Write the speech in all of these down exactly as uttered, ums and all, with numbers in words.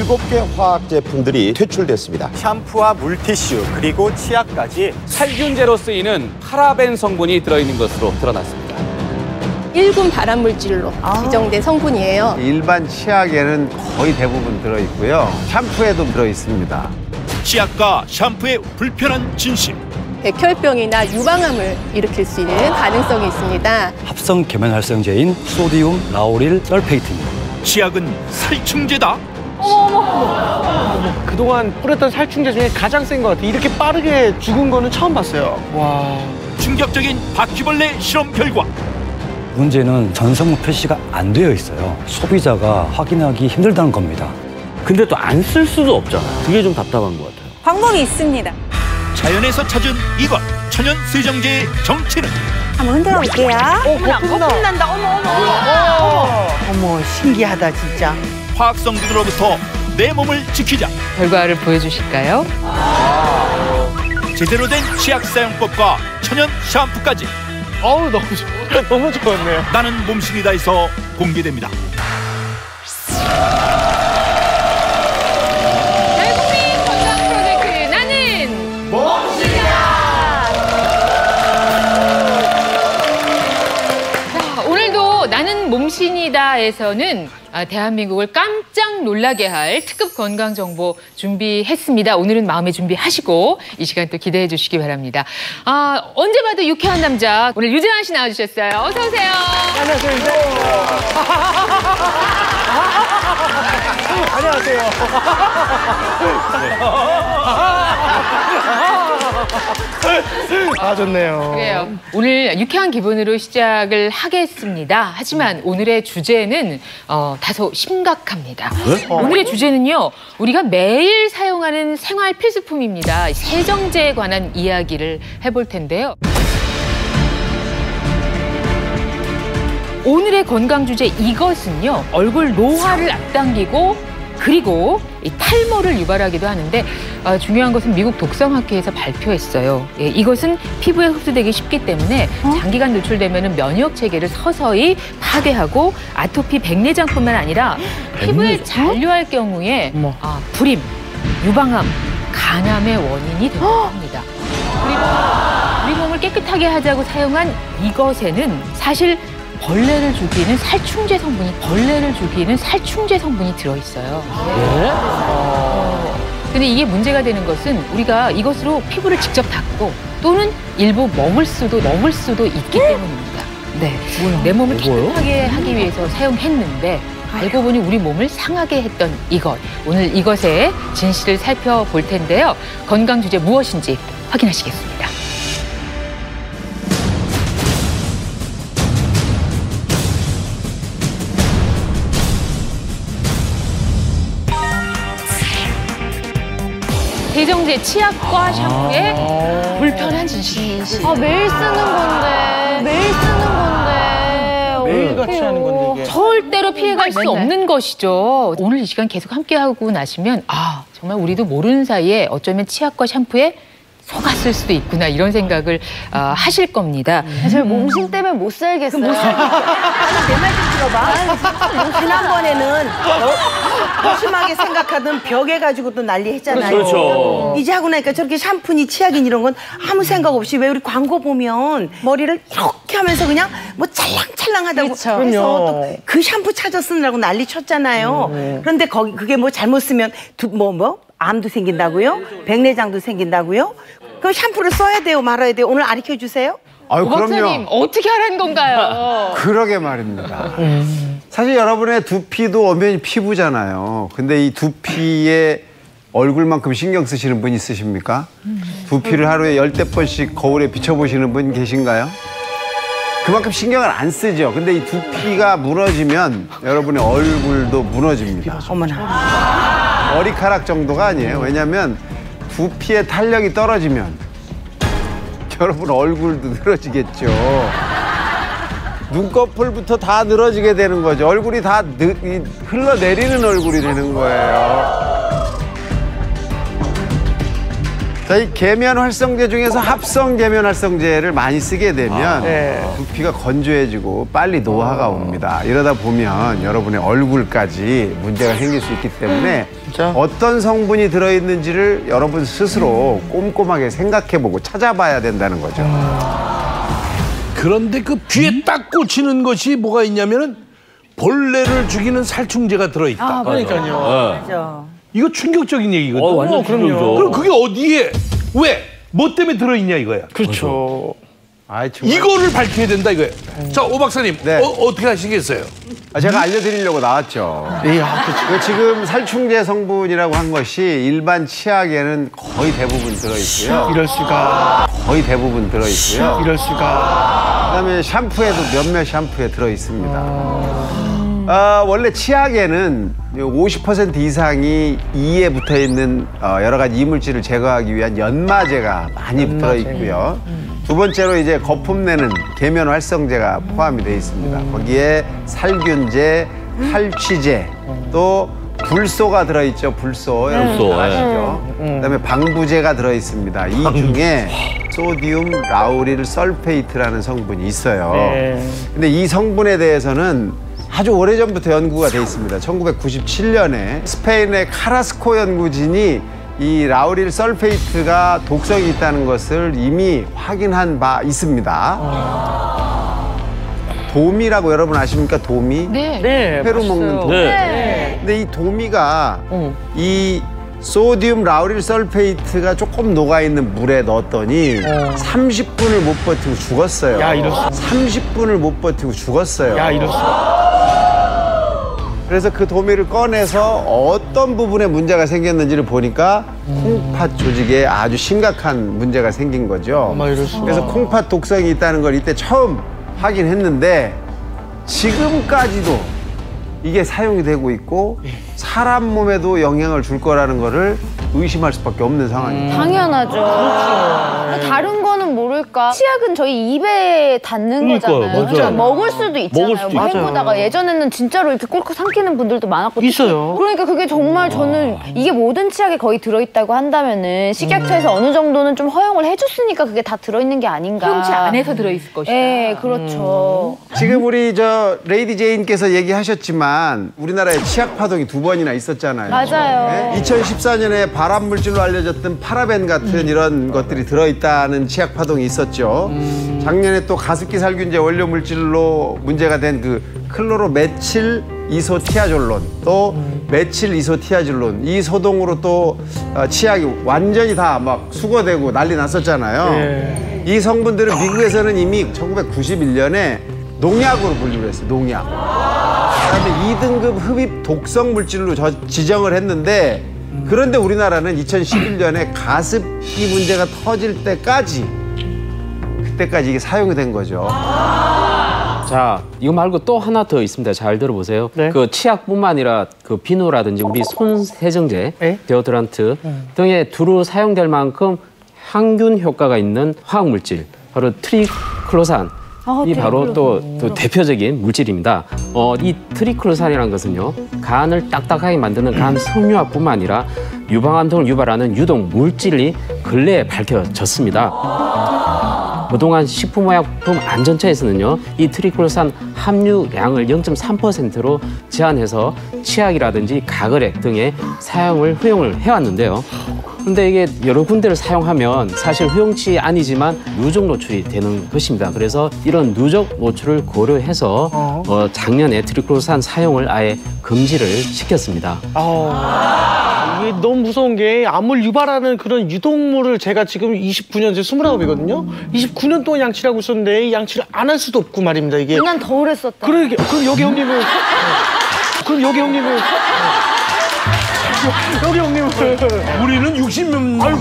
일곱 개 화학 제품들이 퇴출됐습니다. 샴푸와 물티슈 그리고 치약까지 살균제로 쓰이는 파라벤 성분이 들어있는 것으로 드러났습니다. 일군 발암물질로 아. 지정된 성분이에요. 일반 치약에는 거의 대부분 들어있고요. 샴푸에도 들어있습니다. 치약과 샴푸의 불편한 진실. 백혈병이나 유방암을 일으킬 수 있는 가능성이 있습니다. 합성 계면활성제인 소디움 라우릴 설페이트입니다. 치약은 살충제다? 어머, 어머, 어머. 그동안 뿌렸던 살충제 중에 가장 센 것 같아요. 이렇게 빠르게 죽은 거는 처음 봤어요. 와. 충격적인 바퀴벌레 실험 결과. 문제는 전성분 표시가 안 되어 있어요. 소비자가 확인하기 힘들다는 겁니다. 근데 또 안 쓸 수도 없잖아. 그게 좀 답답한 것 같아요. 방법이 있습니다. 자연에서 찾은 이것, 천연 세정제의 정체는? 한번 흔들어 볼게요. 어, 거품 난다. 어머, 어머, 어머. 어머, 신기하다, 진짜. 화학성분으로부터 내 몸을 지키자. 결과를 보여주실까요? 제대로 된 치약 사용법과 천연 샴푸까지. 어우, 너무 좋, 너무 좋았네요. 나는 몸신이다에서 공개됩니다. 대국민 건강 프로젝트 나는 몸신이다. 자, 오늘도 나는 몸신이다에서는 대한민국을 깜짝 놀라게 할 특급 건강 정보 준비했습니다. 오늘은 마음의 준비하시고 이 시간 또 기대해 주시기 바랍니다. 아, 언제 봐도 유쾌한 남자 오늘 유재환 씨 나와주셨어요. 어서 오세요. 안녕하세요. 안녕하세요. 아, 좋네요. 그래요. 오늘 유쾌한 기분으로 시작을 하겠습니다. 하지만 오늘의 주제는 어, 다소 심각합니다. 네? 오늘의 주제는요. 우리가 매일 사용하는 생활 필수품입니다. 세정제에 관한 이야기를 해볼 텐데요. 오늘의 건강 주제 이것은요. 얼굴 노화를 앞당기고 그리고 이 탈모를 유발하기도 하는데 어, 중요한 것은 미국 독성학회에서 발표했어요. 예, 이것은 피부에 흡수되기 쉽기 때문에 어? 장기간 노출되면 면역 체계를 서서히 파괴하고 아토피, 백내장뿐만 아니라 피부에 잔류할 경우에 아, 불임, 유방암, 간암의 원인이 되기도 합니다. 그리고 우리 몸을 깨끗하게 하자고 사용한 이것에는 사실 벌레를 죽이는 살충제 성분이 벌레를 죽이는 살충제 성분이 들어있어요. 네? 어, 근데 이게 문제가 되는 것은 우리가 이것으로 피부를 직접 닦고 또는 일부 먹을 수도 먹을 수도 있기 때문입니다. 네, 내 몸을 깨끗하게 하기 위해서 사용했는데 알고 보니 우리 몸을 상하게 했던 이것. 오늘 이것의 진실을 살펴볼 텐데요. 건강 주제 무엇인지 확인하시겠습니다. 세정제, 치약과 샴푸의 아 불편한 진실. 아, 매일 쓰는 건데. 매일 쓰는 건데. 매일 같이 하는 건데, 이게. 절대로 피해갈 수 없는 것이죠. 오늘 이 시간 계속 함께하고 나시면 아, 정말 우리도 모르는 사이에 어쩌면 치약과 샴푸에 속았을 수도 있구나 이런 생각을 어, 하실 겁니다. 저 몸신 때문에 못 살겠어요. 내 말 좀 들어봐. 지난번에는 소심하게 생각하던 벽에 가지고 또 난리 했잖아요. 그렇죠. 이제 하고 나니까 저렇게 샴푸니 치약이니 이런 건 아무 생각 없이 왜 우리 광고 보면 머리를 이렇게 하면서 그냥 뭐 찰랑찰랑하다고 그렇죠. 해서 또 그 샴푸 찾아 쓰느라고 난리 쳤잖아요. 음. 그런데 거기 그게 뭐 잘못 쓰면 뭐 뭐 암도 생긴다고요? 백내장도 생긴다고요? 그럼 샴푸를 써야 돼요, 말아야 돼요? 오늘 가르쳐 주세요. 아유, 오 박사님, 그럼요. 어떻게 하라는 건가요? 그러게 말입니다. 사실 여러분의 두피도 엄연히 피부잖아요. 근데 이 두피에 얼굴만큼 신경 쓰시는 분 있으십니까? 두피를 하루에 열댓 번씩 거울에 비춰보시는 분 계신가요? 그만큼 신경을 안 쓰죠. 근데 이 두피가 무너지면 여러분의 얼굴도 무너집니다. 어머나. 머리카락 정도가 아니에요. 왜냐하면 두피의 탄력이 떨어지면 여러분 얼굴도 늘어지겠죠. 눈꺼풀부터 다 늘어지게 되는 거죠. 얼굴이 다 느, 흘러내리는 얼굴이 되는 거예요. 저희 계면 활성제 중에서 합성 계면 활성제를 많이 쓰게 되면 아, 네. 두피가 건조해지고 빨리 노화가 옵니다. 이러다 보면 여러분의 얼굴까지 문제가 생길 수 있기 때문에 진짜? 어떤 성분이 들어있는지를 여러분 스스로 꼼꼼하게 생각해보고 찾아봐야 된다는 거죠. 그런데 그 귀에 딱 꽂히는 것이 뭐가 있냐면은 벌레를 죽이는 살충제가 들어있다. 아, 그러니까요. 맞아. 이거 충격적인 얘기거든. 어, 완전 충격이죠. 그럼 그게 어디에 왜? 뭐 때문에 들어있냐 이거야. 그렇죠. 아이, 정말. 이거를 밝혀야 된다 이거야. 자, 오 박사님, 네. 어, 어떻게 하시겠어요? 아, 제가 알려드리려고 나왔죠. 예, 아, 그렇죠. 지금 살충제 성분이라고 한 것이 일반 치약에는 거의 대부분 들어있고요. 이럴 수가. 거의 대부분 들어있고요. 이럴 수가. 그다음에 샴푸에도 몇몇 샴푸에 들어있습니다. 아, 원래 치약에는 오십 퍼센트 이상이 이에 붙어 있는 어, 여러 가지 이물질을 제거하기 위한 연마제가 많이 연마제. 들어 있고요. 두 번째로 이제 거품 내는 계면 활성제가 포함이 되어 있습니다. 거기에 살균제, 탈취제, 또 불소가 들어있죠. 불소, 여러분 불소, 잘 아시죠? 그다음에 방부제가 들어 있습니다. 이 중에 소디움 라우릴 설페이트라는 성분이 있어요. 네. 근데 이 성분에 대해서는 아주 오래전부터 연구가 돼 있습니다. 천구백구십칠 년에 스페인의 카라스코 연구진이 이 라우릴 설페이트가 독성이 있다는 것을 이미 확인한 바 있습니다. 도미라고 여러분 아십니까? 도미? 네. 네. 회로 봤어요. 먹는 도미. 네. 근데 이 도미가 어. 이 소디움 라우릴 설페이트가 조금 녹아있는 물에 넣었더니 어. 삼십 분을 못 버티고 죽었어요. 야, 이럴 수- 삼십 분을 못 버티고 죽었어요. 야, 이럴 수가. 그래서 그 도미를 꺼내서 어떤 부분에 문제가 생겼는지를 보니까 콩팥 조직에 아주 심각한 문제가 생긴 거죠. 정말 이럴 수가. 그래서 콩팥 독성이 있다는 걸 이때 처음 확인했는데 지금까지도 이게 사용이 되고 있고 사람 몸에도 영향을 줄 거라는 거를 의심할 수밖에 없는 상황입니다. 당연하죠. 그렇죠. 다른 거는 모를까? 치약은 저희 입에 닿는 그러니까요, 거잖아요. 맞아요. 그러니까 먹을 수도 있잖아요. 먹을 수도 뭐 있죠. 헹구다가 예전에는 진짜로 이렇게 꿀꺽 삼키는 분들도 많았거든요. 있어요. 그러니까 그게 정말 저는 이게 모든 치약에 거의 들어있다고 한다면은 식약처에서 어느 정도는 좀 허용을 해줬으니까 그게 다 들어있는 게 아닌가. 흡음치 안에서 들어있을 것이다. 네, 그렇죠. 지금 우리 저 레이디 제인께서 얘기하셨지만 우리나라에 치약 파동이 두 번이나 있었잖아요. 맞아요. 네? 이천십사 년에 발암 물질로 알려졌던 파라벤 같은 이런 것들이 들어있다는 치약 파동이 있었죠. 작년에 또 가습기 살균제 원료 물질로 문제가 된 그 클로로메칠 이소티아졸론, 또 메칠 이소티아졸론, 이 소동으로 또 어, 치약이 완전히 다 막 수거되고 난리 났었잖아요. 예. 이 성분들은 미국에서는 이미 천구백구십일 년에 농약으로 분류를 했어요. 농약. 그다음에 이 등급 흡입 독성 물질로 저, 지정을 했는데 그런데 우리나라는 이천십일 년에 가습기 문제가 터질 때까지 그때까지 이게 사용이 된 거죠. 자, 이거 말고 또 하나 더 있습니다. 잘 들어보세요. 네. 그 치약뿐만 아니라 그 비누라든지 우리 손 세정제, 네? 데오드란트 등에 두루 사용될 만큼 항균 효과가 있는 화학 물질, 바로 트리클로산. 아, 이 바로 또, 또 대표적인 물질입니다. 어, 이 트리클로산이라는 것은요, 간을 딱딱하게 만드는 간 섬유화뿐만 아니라 유방암 등을 유발하는 유독 물질이 근래에 밝혀졌습니다. 그동안 식품의약품 안전처에서는요, 이 트리클로산 함유량을 영 점 삼 퍼센트로 제한해서 치약이라든지 가글액 등의 사용을 허용을 해왔는데요. 근데 이게 여러 군데를 사용하면 사실 허용치 아니지만 누적 노출이 되는 것입니다. 그래서 이런 누적 노출을 고려해서 어. 어, 작년에 트리클로산 사용을 아예 금지를 시켰습니다. 아, 이게 너무 무서운 게 암을 유발하는 그런 유독물을 제가 지금 이십구 년째 스물아홉이거든요. 이십구 년 동안 양치를 하고 있었는데 이 양치를 안 할 수도 없고 말입니다. 이게. 난 더 오래 썼다. 그러게, 그럼 여기 형님은 그럼 여기 형님은 여기 형님은 우리는 육십 년 아이고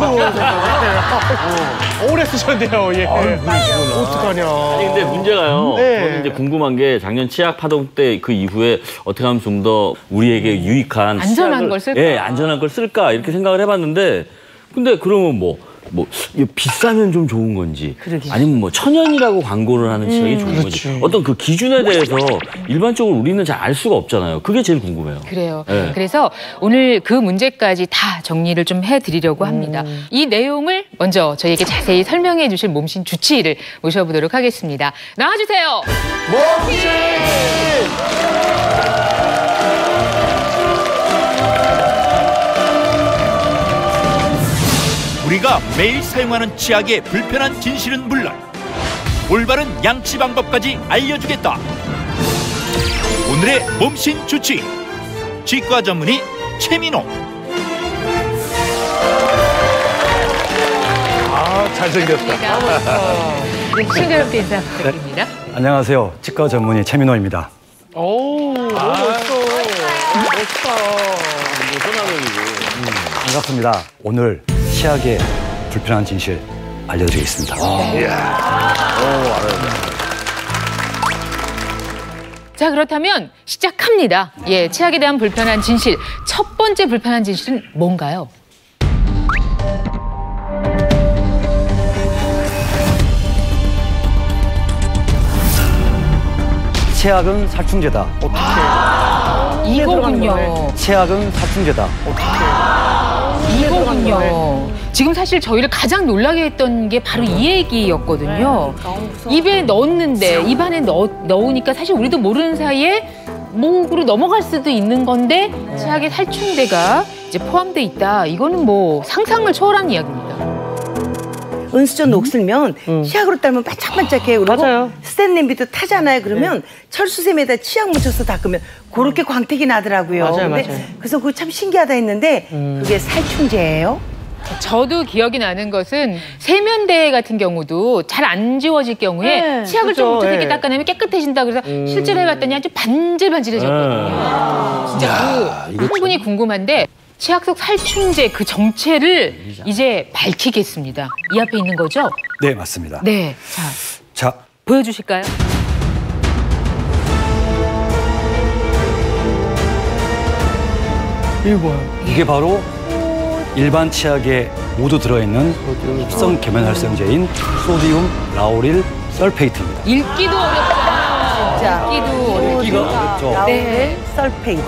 오래 쓰셨네요. 예. 어떡하냐. 아니 근데 문제가요. 네. 저는 이제 궁금한 게 작년 치약 파동 때 그 이후에 어떻게 하면 좀 더 우리에게 유익한 안전한 치약을, 걸 쓸까? 예, 안전한 걸 쓸까 이렇게 생각을 해봤는데 근데 그러면 뭐 뭐 이거 비싸면 좀 좋은 건지 그러게. 아니면 뭐 천연이라고 광고를 하는 치약이 음, 좋은 그렇지. 건지 어떤 그 기준에 대해서 일반적으로 우리는 잘 알 수가 없잖아요. 그게 제일 궁금해요. 그래요. 네. 그래서 오늘 그 문제까지 다 정리를 좀 해드리려고 합니다. 이 내용을 먼저 저희에게 자세히 설명해 주실 몸신 주치의를 모셔보도록 하겠습니다. 나와주세요. 몸신! 우리가 매일 사용하는 치약의 불편한 진실은 물론 올바른 양치 방법까지 알려주겠다. 오늘의 몸신 주치의 치과 전문의 최민호. 아, 잘생겼다. 싱그럽게 인사 부탁드립니다. 안녕하세요. 치과 전문의 최민호입니다. 오, 너무 멋있어. 멋있다. 반갑습니다. 오늘 치약의 불편한 진실 알려드리겠습니다. 자, 그렇다면 시작합니다. 예, 치약에 대한 불편한 진실. 첫 번째 불편한 진실은 뭔가요? 치약은 살충제다. 어떡해. 이거군요. 치약은 살충제다. 이거군요. 지금 사실 저희를 가장 놀라게 했던 게 바로 이 얘기였거든요. 입에 넣었는데 입안에 넣, 넣으니까 사실 우리도 모르는 사이에 목으로 넘어갈 수도 있는 건데 치약에 살충제가 이제 포함돼 있다. 이거는 뭐 상상을 초월한 이야기입니다. 은수저 녹슬면 치약으로 닦으면 반짝반짝해요. 그리고 맞아요. 스텐 냄비도 타잖아요. 그러면 철수샘에다 치약 묻혀서 닦으면 그렇게 광택이 나더라고요. 맞아요, 근데 맞아요. 그래서 그거 참 신기하다 했는데 그게 살충제예요. 저도 기억이 나는 것은 세면대 같은 경우도 잘 안 지워질 경우에 네, 치약을 좀 그렇죠. 묻혀서 이렇게 네. 닦아내면 깨끗해진다 그래서 실제로 해봤더니 아주 반질반질해졌거든요. 진짜 그 성분이 궁금한데 치약 속 살충제 그 정체를 이제 밝히겠습니다. 이 앞에 있는 거죠? 네, 맞습니다. 네. 자, 자, 보여주실까요? 이게 뭐야? 이게 바로 일반 치약에 모두 들어있는 합성 계면활성제인 소디움 라우릴 설페이트입니다. 읽기도 어렵잖아요. 진짜. 읽기도 어렵죠. 읽기가 어렵죠. 라우렐 네. 설페이트.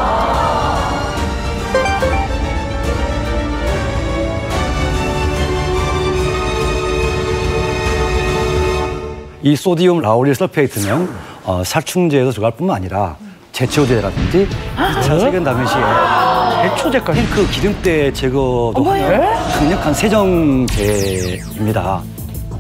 이 소디움 라우릴 설페이트는 어, 살충제에서 들어갈 뿐만 아니라 제초제라든지 이 차 세균 당시에 제초제까지? 탱크 기름때 제거도 하는 강력한 세정제입니다.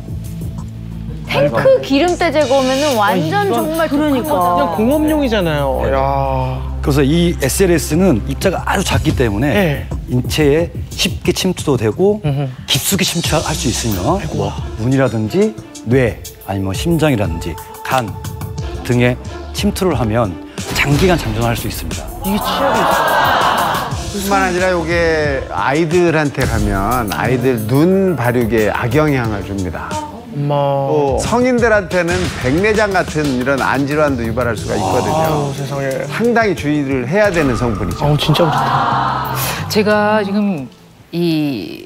탱크 기름때 제거하면은 완전 정말 그러니까. 그냥 공업용이잖아요. 야. 그래서 이 에스엘에스는 입자가 아주 작기 때문에 네. 인체에 쉽게 침투도 되고 깊숙이 침투할 수 있으며 뭐 눈이라든지 뇌 아니면 심장이라든지 간 등에 침투를 하면 장기간 잠전할 수 있습니다. 이게 치약이 있어. 뿐만 아니라 이게 아이들한테 가면 아이들 눈 발육에 악영향을 줍니다. 엄마. 또 성인들한테는 백내장 같은 이런 안질환도 유발할 수가 있거든요. 아유, 세상에. 상당히 주의를 해야 되는 성분이죠. 아우, 진짜 그렇다. 제가 지금 이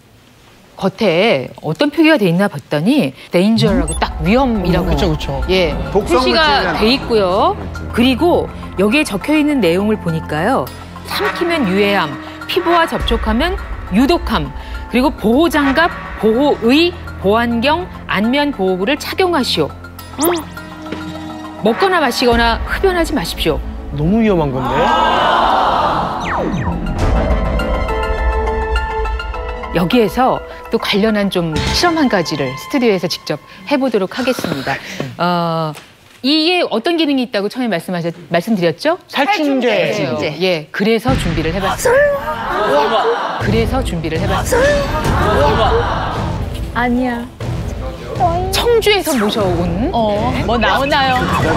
겉에 어떤 표기가 돼 있나 봤더니 데인저라고 딱 위험이라고 그쵸, 그쵸. 예 독성 표시가 물질이잖아. 돼 있고요. 그리고 여기에 적혀 있는 내용을 보니까요. 삼키면 유해함, 피부와 접촉하면 유독함, 그리고 보호장갑, 보호의, 보안경, 안면 보호구를 착용하시오. 먹거나 마시거나 흡연하지 마십시오. 너무 위험한 건데? 여기에서 또 관련한 좀 실험 한 가지를 스튜디오에서 직접 해보도록 하겠습니다. 어, 이게 어떤 기능이 있다고 처음에 말씀하셨, 말씀드렸죠? 살충제. 살충제. 예, 그래서 준비를 해봤어요. 그래서 준비를 해봤어요. 아니야. 청주에서 모셔온 어, 뭐 나오나요?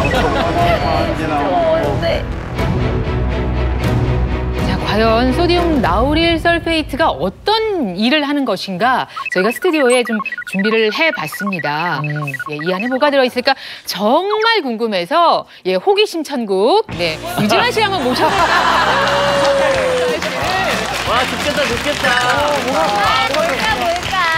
자, 과연 소디움 라우릴 설페이트가 어떤 일을 하는 것인가 저희가 스튜디오에 좀 준비를 해봤습니다. 예, 이 안에 뭐가 들어있을까 정말 궁금해서 예, 호기심 천국 네, 유진아 씨 한번 모셔볼까요? 와, 좋겠다, 좋겠다. 뭘까 뭘까?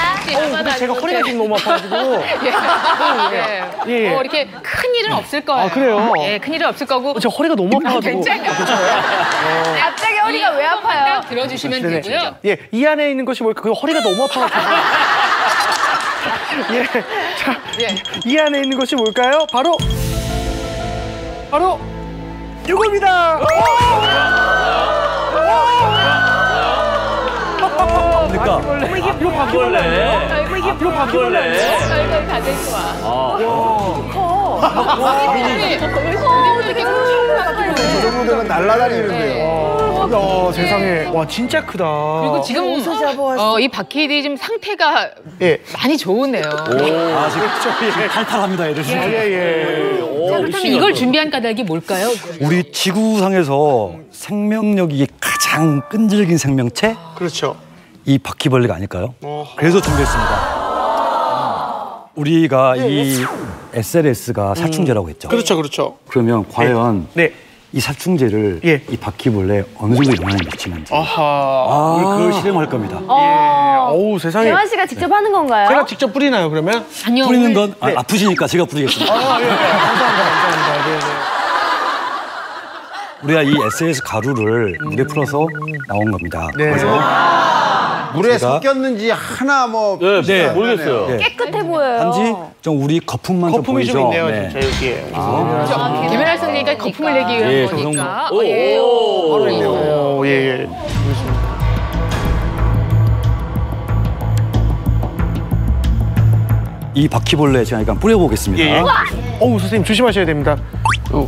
제가 허리가 지금 너무 아파가지고. 예. 예. 어, 이렇게 큰 일은 없을 거예요. 아, 그래요? 예, 큰 일은 없을 거고. 저 허리가 너무 아파가지고. 괜찮아요. 갑자기 허리가 왜 아파요? 딱 들어주시면 네네. 되고요. 예, 이 안에 있는 것이 뭘까? 그 허리가 너무 아파가지고. 예, 자, 예. 이 안에 있는 것이 뭘까요? 바로, 바로 이겁니다. 그러니까 어머 이게 이거 바퀴벌레. 어머 이게 이거 바퀴벌레. 얼굴 다들 좋아. 커. 저 정도 되면 날아다니는데요. 야, 세상에. 와, 진짜 크다. 그리고 지금 어디서 잡아왔어? 어, 이 바퀴들이 지금 상태가 예. 많이 좋으네요. 아, 지금 지금 탈탈합니다, 이러시. 예, 예. 자, 그렇다면 이걸 준비한 까닭이 뭘까요? 우리 지구상에서 생명력이 가장 끈질긴 생명체? 그렇죠. 이 바퀴벌레가 아닐까요? 그래서 준비했습니다. 우리가 이 에스엘에스가 살충제라고 했죠. 그렇죠, 그렇죠. 그러면 과연 네. 이 살충제를 예. 이 바퀴벌레에 어느 정도 영향을 미치는지 아하. 아, 우리 그걸 실험할 겁니다. 예. 어우, 세상에. 대만 씨가 직접 하는 건가요? 제가 직접 뿌리나요, 그러면? 아니요. 뿌리는 오늘- 건 아, 네. 아프시니까 제가 뿌리겠습니다. 아, 예, 예. 감사합니다, 감사합니다. 네, 네. 우리가 이 에스엘에스 가루를 물에 풀어서 나온 겁니다. 네. 그래서 물에 제가- 섞였는지 하나 뭐 네, 네. 모르겠어요. 네. 깨끗해 보여요. 단지 좀 우리 거품만 좀 거품이 보이죠. 좀 있네요, 네. 진짜 여기에. 아, 김연아 선생님과 거품을 내기 위한 예, 거니까. 오, 어, 예. 오. 바로 있어요. 오, 예, 예. 이 바퀴벌레 제가 약간 뿌려보겠습니다. 예, 예. 어우, 선생님 조심하셔야 됩니다. 어.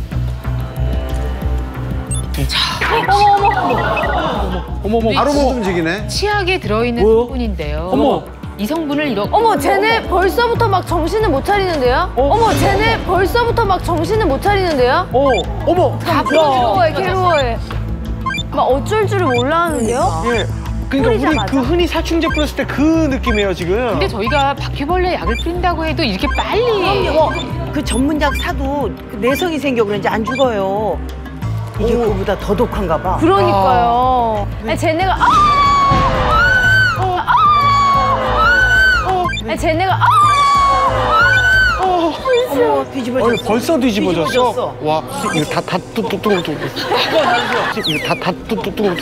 어머, 어머. 바로 못 움직이네. 치약에 들어있는 뭐요? 성분인데요. 어머. 이 성분을 이렇게 어머, 쟤네 벌써부터 막 정신을 못 차리는데요? 어? 머 쟤네 벌써부터 막 정신을 못 차리는데요? 어, 어머. 다 괴로워해, 풀어주고 괴로워해. 막 어쩔 줄을 몰라 하는데요? 예. 그러니까 우리 뿌리자마자. 그 흔히 살충제 뿌렸을 때 그 느낌이에요, 지금. 근데 저희가 바퀴벌레 약을 뿌린다고 해도 이렇게 빨리 그럼요. 그 전문약 사도 그 내성이 생겨 그런지 안 죽어요. 이게 그거보다 더 독한가 봐. 그러니까요. 아니, 쟤네가 아! 아! 아니, 쟤네가 아! 어머 뒤집어졌어. 어이, 벌써 뒤집어졌어? 뒤집어졌어. 와, 이거 다, 다 뚜뚜뚜뚜. 이거 다, 다 뚜뚜뚜뚜.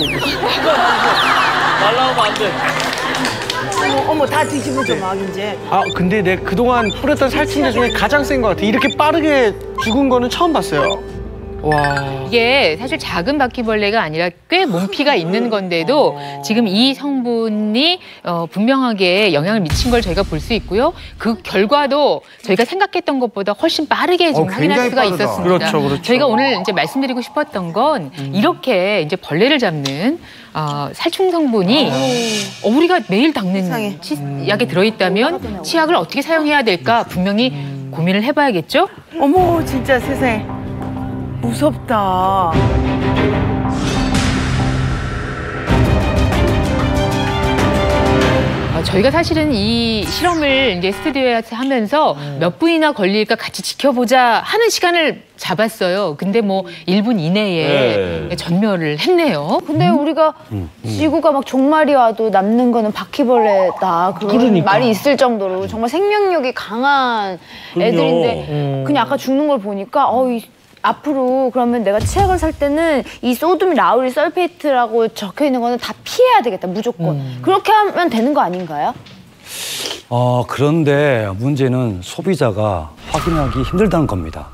날라오면 안 돼. 어머, 어머 다 뒤집어져 막 이제. 아, 근데 내 그동안 뿌렸던 살충제 중에 가장 센 것 같아. 이렇게 빠르게 죽은 거는 처음 봤어요. 와. 이게 사실 작은 바퀴벌레가 아니라 꽤 몸피가 있는 건데도 지금 이 성분이 어, 분명하게 영향을 미친 걸 저희가 볼 수 있고요. 그 결과도 저희가 생각했던 것보다 훨씬 빠르게 지금 어, 확인할 굉장히 수가 빠르다. 있었습니다. 그렇죠, 그렇죠. 저희가 오늘 이제 말씀드리고 싶었던 건 이렇게 이제 벌레를 잡는 어, 살충 성분이 어, 우리가 매일 닦는 세상에. 치, 약에 들어있다면 치약을 어떻게 사용해야 될까 분명히 고민을 해봐야겠죠? 어머 진짜 세상에 무섭다. 어, 저희가 사실은 이 실험을 이제 스튜디오에서 하면서 몇 분이나 걸릴까 같이 지켜보자 하는 시간을 잡았어요. 근데 뭐 일 분 이내에 네. 전멸을 했네요. 근데 우리가 지구가 막 종말이 와도 남는 거는 바퀴벌레다. 그런 그러니까. 말이 있을 정도로 정말 생명력이 강한 애들인데 그냥 아까 죽는 걸 보니까 어, 이, 앞으로 그러면 내가 치약을 살 때는 이 소듐 라우릴 설페이트라고 적혀 있는 거는 다 피해야 되겠다, 무조건. 그렇게 하면 되는 거 아닌가요? 어, 그런데 문제는 소비자가 확인하기 힘들다는 겁니다.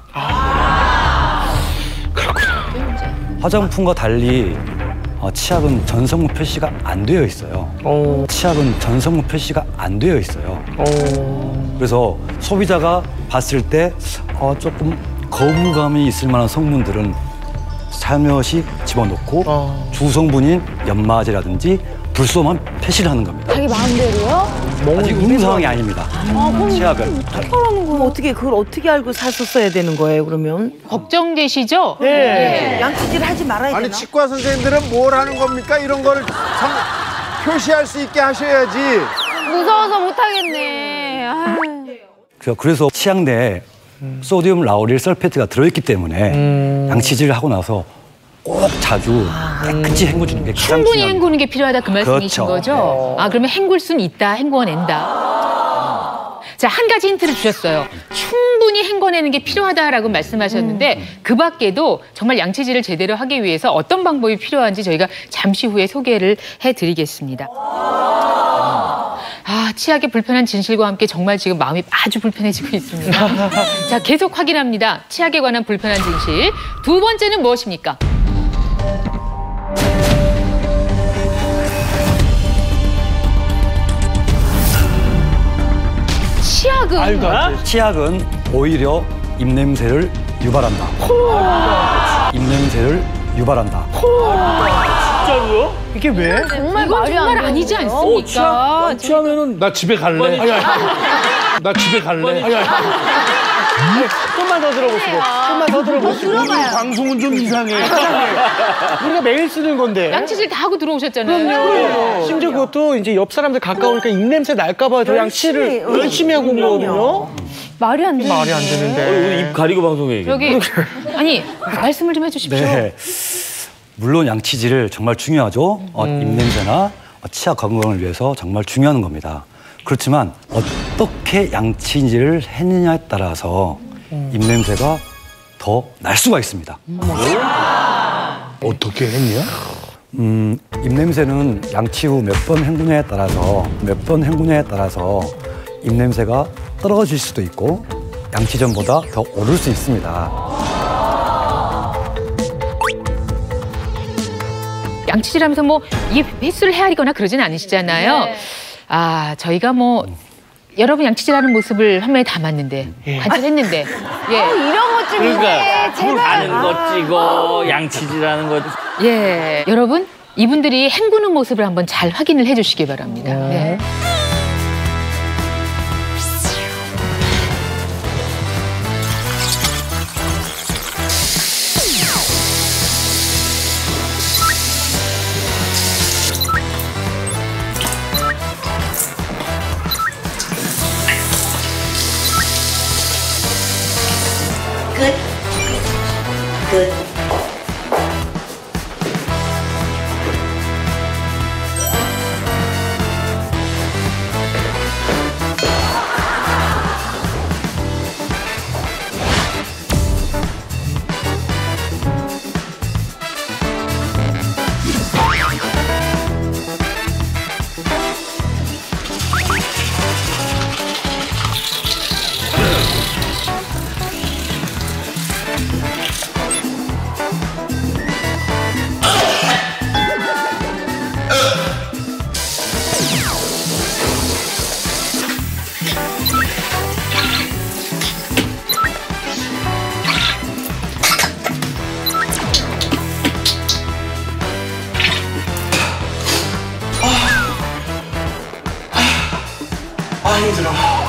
화장품과 달리 어, 치약은 전성분 표시가 안 되어 있어요. 오. 치약은 전성분 표시가 안 되어 있어요. 오. 그래서 소비자가 봤을 때 어, 조금 거부감이 있을 만한 성분들은 살며시 집어넣고 어. 주성분인 연마제라든지 불소만 표시를 하는 겁니다. 자기 마음대로요? 아직 의무 사항이 아닙니다. 치약은. 그럼 어떻게 그걸 어떻게 알고 사서 써야 되는 거예요 그러면? 걱정되시죠? 네. 양치질 하지 말아야 아니 되나? 치과 선생님들은 뭘 하는 겁니까? 이런 거를 상, 표시할 수 있게 하셔야지. 무서워서 못하겠네. 아유. 그래서- 그래서 치약 내에 소듐 라우릴 설페이트가 들어있기 때문에 음. 양치질을 하고 나서 꼭 자주 깨끗이 헹궈주는 게 가장 충분히 중요합니다. 헹구는 게 필요하다 그 말씀이신 그렇죠. 거죠? 아 그러면 헹굴 수는 있다, 헹궈낸다. 자, 한 가지 힌트를 주셨어요. 충분히 헹궈내는 게 필요하다라고 말씀하셨는데 음. 그 밖에도 정말 양치질을 제대로 하기 위해서 어떤 방법이 필요한지 저희가 잠시 후에 소개를 해드리겠습니다. 아, 치약의 불편한 진실과 함께 정말 지금 마음이 아주 불편해지고 있습니다. 자, 계속 확인합니다. 치약에 관한 불편한 진실. 두 번째는 무엇입니까? 치약은? 치약은 오히려 입냄새를 유발한다. 입냄새를 유발한다. 진짜로요? 이게 왜? 정말 이건 정말 아니지 않습니까? 어, 취하면은 나 집에 갈래. 아니, 아니. 나 집에 갈래. 아니, 아니. 좀만 더 들어보시고, 좀만 더 들어보시고. 오늘 방송은 좀 이상해. 우리가 매일 쓰는 건데. 양치질 다 하고 들어오셨잖아요. 그럼요. 심지어 그것도 이제 옆 사람들 가까우니까 입냄새 날까봐 저 양치를 열심히 하고 온 거거든요. 말이 안 돼. 말이 안 되는데. 오늘 입 가리고 방송해 이게. 여기 아니 말씀을 좀 해주십시오. 네. 물론 양치질을 정말 중요하죠. 어, 입냄새나 어, 치아 건강을 위해서 정말 중요한 겁니다. 그렇지만 어떻게 양치질을 했느냐에 따라서 입냄새가 더 날 수가 있습니다. 어떻게 했냐? 음, 입냄새는 양치 후 몇 번 헹구냐에 따라서 몇 번 헹구냐에 따라서 입냄새가 떨어질 수도 있고 양치 전보다 더 오를 수 있습니다. 양치질하면서 뭐 이게 횟수를 헤아리거나 그러진 않으시잖아요. 네. 아 저희가 뭐 여러분 양치질하는 모습을 화면에 담았는데 관찰했는데 예. 어, 이런 것 좀 그러니까 이제 제발. 가는 거 찍어 양치질하는 거. 예 여러분 이분들이 헹구는 모습을 한번 잘 확인을 해주시기 바랍니다. 네. 끝. 끝. 아 힘들어.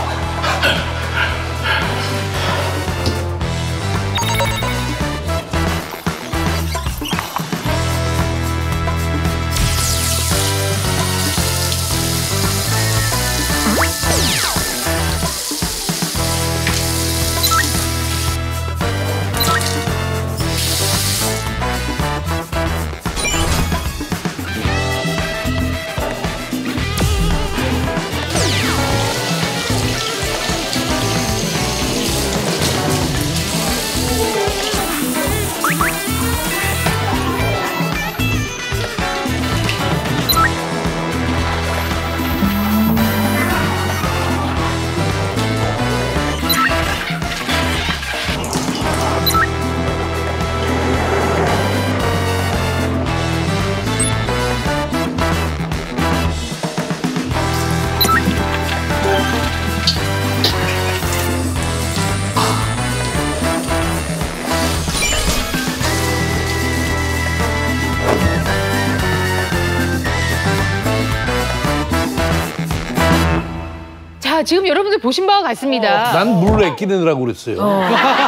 자, 지금 여러분들 보신 바와 같습니다. 난 물을 아끼느라고 그랬어요. 어.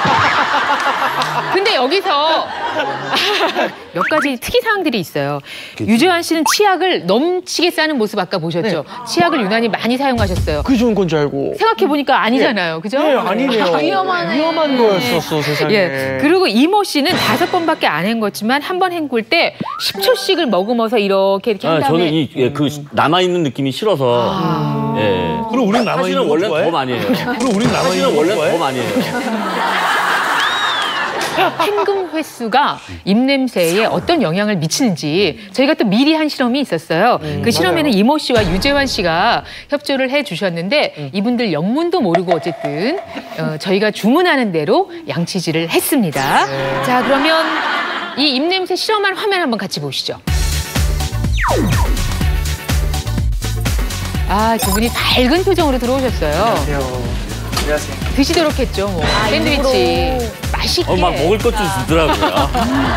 근데 여기서 몇 가지 특이사항들이 있어요. 유재환 씨는 치약을 넘치게 싸는 모습 아까 보셨죠? 네. 치약을 유난히 많이 사용하셨어요. 그게 좋은 건 줄 알고. 생각해보니까 아니잖아요. 그죠? 네, 아니네요. 위험하네. 위험한 거였었어, 세상에. 예. 그리고 이모 씨는 다섯 번밖에 안 헹궜지만 한 번 헹굴 때 십 초씩을 머금어서 이렇게 이렇게 한 아, 다음에 저는 이 그 남아 있는 느낌이 싫어서. 아. 예. 그럼 우린 남아 있는 거 원래 좋아해? 더 많이 해요. 그럼 우린 남아 있는 거 원래 좋아해? 더 많이 해요. 헹굼 횟수가 입냄새에 어떤 영향을 미치는지 저희가 또 미리 한 실험이 있었어요. 음, 그 실험에는 맞아요. 이모 씨와 유재환 씨가 협조를 해주셨는데 음. 이분들 영문도 모르고 어쨌든 어, 저희가 주문하는 대로 양치질을 했습니다. 네. 자, 그러면 이 입냄새 실험한 화면 한번 같이 보시죠. 아, 두 분이 밝은 표정으로 들어오셨어요. 안녕하세요. 안녕하세요. 드시도록 했죠, 뭐. 아, 샌드위치. 일부러. 맛있게. 어, 막 먹을 것 좀 주더라고요.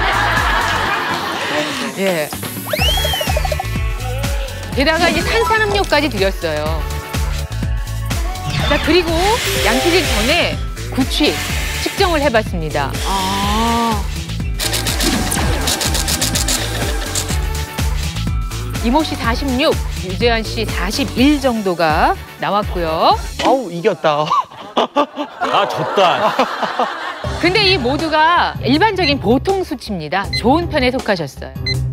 예. 게다가 이제 탄산음료까지 드렸어요. 자, 그리고 양치질 전에 구취 측정을 해봤습니다. 아. 이모 씨 사십육, 유재환 씨 사십일 정도가 나왔고요. 아우, 이겼다. 아, 졌다. 근데 이 모두가 일반적인 보통 수치입니다. 좋은 편에 속하셨어요.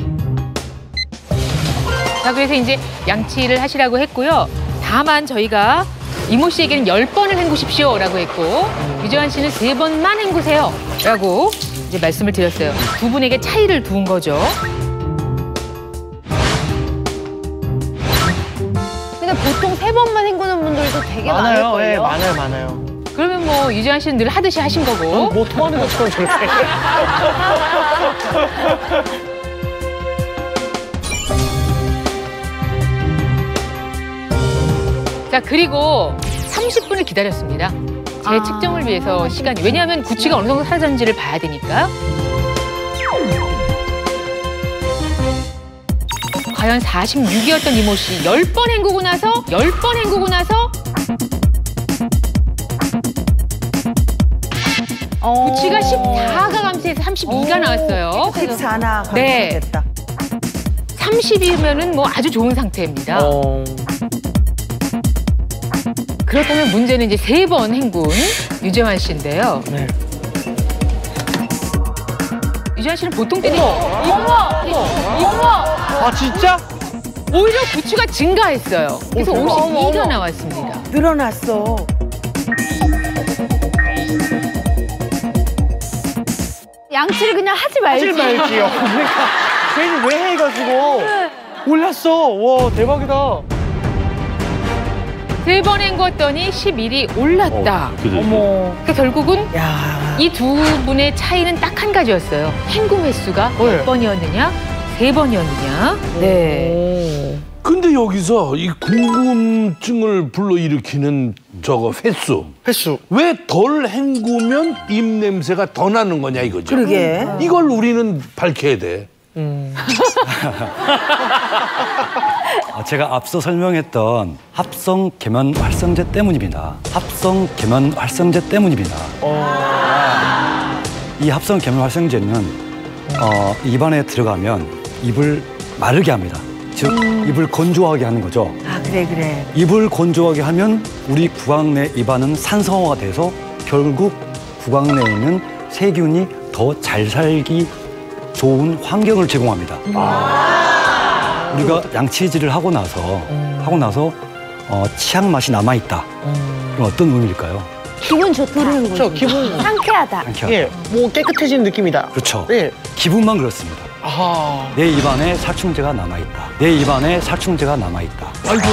자, 그래서 이제 양치를 하시라고 했고요. 다만 저희가 이모 씨에게는 열 번을 헹구십시오라고 했고 유재환 씨는 세 번만 헹구세요라고 이제 말씀을 드렸어요. 두 분에게 차이를 두은 거죠. 근데 보통 세 번만 헹구는 분들도 되게 많아요. 많을걸요? 예, 많아요, 많아요. 그러면 뭐 유재환 씨는 늘 하듯이 하신 거고. 뭐 토하는 것처럼 저렇게. 자, 그리고 삼십 분을 기다렸습니다. 제 아. 측정을 위해서 시간이. 왜냐하면 구취가 어느 정도 사라졌는지를 봐야 되니까. 과연 사십육이었던 이모 씨 열 번 헹구고 나서 열 번 헹구고 나서 구취가 십사가 감소해서 삼십이가 나왔어요. 십사나 네. 감소됐다. 삼십이면은 뭐 아주 좋은 상태입니다. 어. 그렇다면 문제는 이제 세 번 헹군 유재환 씨인데요. 네. 유재환 씨는 보통 때는 이모! 이모! 아, 진짜? 오히려 구취가 증가했어요. 그래서 어머, 어머, 오십이가 어머. 나왔습니다. 늘어났어. 양치를 그냥 하지 말지. 하지 말지요. 그러니까 괜히 왜 해가지고 올랐어. 와, 대박이다. 세 번 헹궜더니 십일이 올랐다. 어, 그죠. 어머. 그러니까 결국은 야. 이 두 분의 차이는 딱 한 가지였어요. 헹굼 횟수가 네. 몇 번이었느냐, 세 번이었느냐. 네. 근데 여기서 이 궁금증을 불러일으키는 저거 횟수. 횟수. 왜 덜 헹구면 입냄새가 더 나는 거냐 이거죠. 그러게. 이걸 우리는 밝혀야 돼. 음. 어, 제가 앞서 설명했던 합성 계면 활성제 때문입니다. 합성 계면 활성제 때문입니다. 어. 이 합성 계면 활성제는 어, 입안에 들어가면 입을 마르게 합니다. 즉 입을 건조하게 하는 거죠. 아, 그래, 그래. 입을 건조하게 하면 우리 구강 내 입안은 산성화가 돼서 결국 구강 내에 있는 세균이 더 잘 살기 좋은 환경을 제공합니다. 우리가 양치질을 하고 나서 하고 나서 어, 치약 맛이 남아 있다. 그럼 어떤 의미일까요? 기분 좋다. 저 기분 상쾌하다. 상쾌하다. 예, 뭐 깨끗해진 느낌이다. 그렇죠. 예. 기분만 그렇습니다. 아. 내 입안에 살충제가 남아 있다. 내 입안에 살충제가 남아 있다.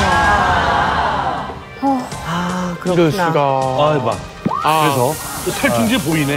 아, 이럴 그렇구나. 수가. 아, 봐. 그래서 살충제 보이네.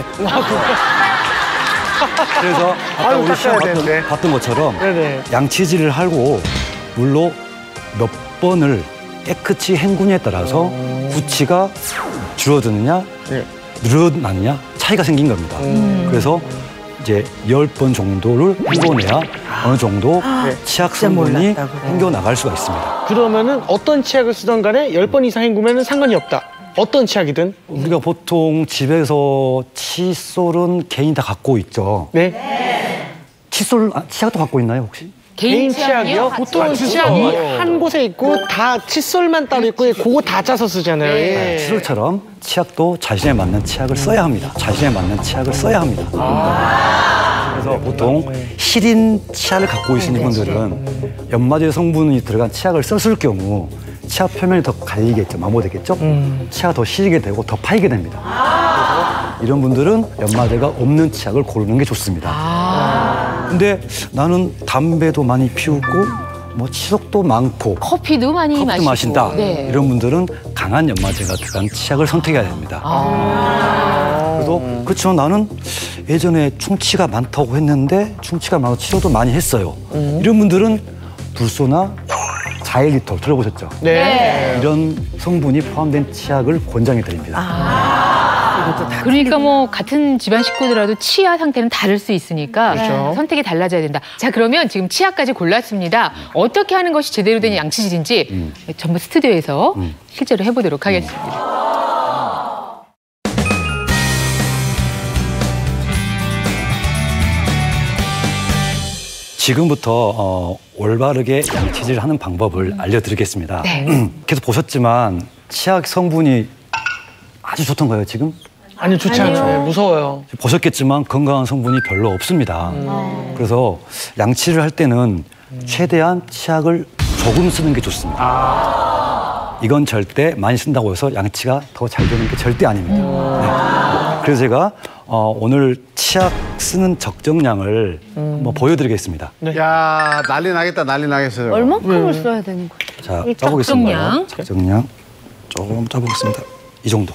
그래서 아까 아유, 우리 닦아야 시험 되는데. 봤던, 봤던 것처럼 네네. 양치질을 하고 물로 몇 번을 깨끗이 헹구냐에 따라서 구취가 줄어드느냐 네. 늘어나느냐 차이가 생긴 겁니다. 그래서 이제 열 번 정도를 헹궈내야 어느 정도 네. 치약 진짜 성분이 몰랐다, 그래. 헹겨 나갈 수가 있습니다. 그러면은 어떤 치약을 쓰던 간에 열 번 이상 헹구면 상관이 없다. 어떤 치약이든. 우리가 보통 집에서 칫솔은 개인이 다 갖고 있죠. 네. 칫솔 아, 치약도 갖고 있나요 혹시? 개인 치약이요? 보통 치약이 한 곳에 있고 다 칫솔만 따로 있고 그거 다 짜서 쓰잖아요. 네, 예. 칫솔처럼 치약도 자신에 맞는 치약을 써야 합니다. 자신에 맞는 치약을 써야 합니다. 그래서 보통 실인 치약을 갖고 계시는 분들은 연마제 성분이 들어간 치약을 썼을 경우 치아 표면이 더 갈리겠죠, 마모되겠죠. 음. 치아가 더 시리게 되고 더 파이게 됩니다. 그래서 이런 분들은 연마제가 없는 치약을 고르는 게 좋습니다. 아. 근데 나는 담배도 많이 피우고 뭐 치석도 많고 커피도 많이 커피도 마시고. 마신다. 네. 이런 분들은 강한 연마제가 들어간 치약을 선택해야 됩니다. 아. 그래도 그렇지만 나는 예전에 충치가 많다고 했는데 충치가 많아서 치료도 많이 했어요. 음. 이런 분들은 불소나 자일리톨 들어보셨죠? 네. 이런 성분이 포함된 치약을 권장해 드립니다. 아. 그러니까 뭐 같은 집안 식구들라도 치아 상태는 다를 수 있으니까 그렇죠. 선택이 달라져야 된다. 자, 그러면 지금 치아까지 골랐습니다. 어떻게 하는 것이 제대로 된 양치질인지 음. 전부 스튜디오에서 실제로 해보도록 하겠습니다. 지금부터 어, 올바르게 양치질을 하는 방법을 알려드리겠습니다. 네. 계속 보셨지만 치약 성분이 아주 좋던가요, 지금? 아니 좋지 않죠. 네, 무서워요. 보셨겠지만 건강한 성분이 별로 없습니다. 음. 그래서 양치를 할 때는 최대한 치약을 조금 쓰는 게 좋습니다. 아. 이건 절대 많이 쓴다고 해서 양치가 더 잘 되는 게 절대 아닙니다. 네. 그래서 제가 어, 오늘 치약 쓰는 적정량을 한번 보여드리겠습니다. 야 난리 나겠다 난리 나겠어요. 얼마큼을 써야 되는 거예요? 자, 이 짜보겠습니다. 적정량. 적정량 조금 짜보겠습니다. 이 정도.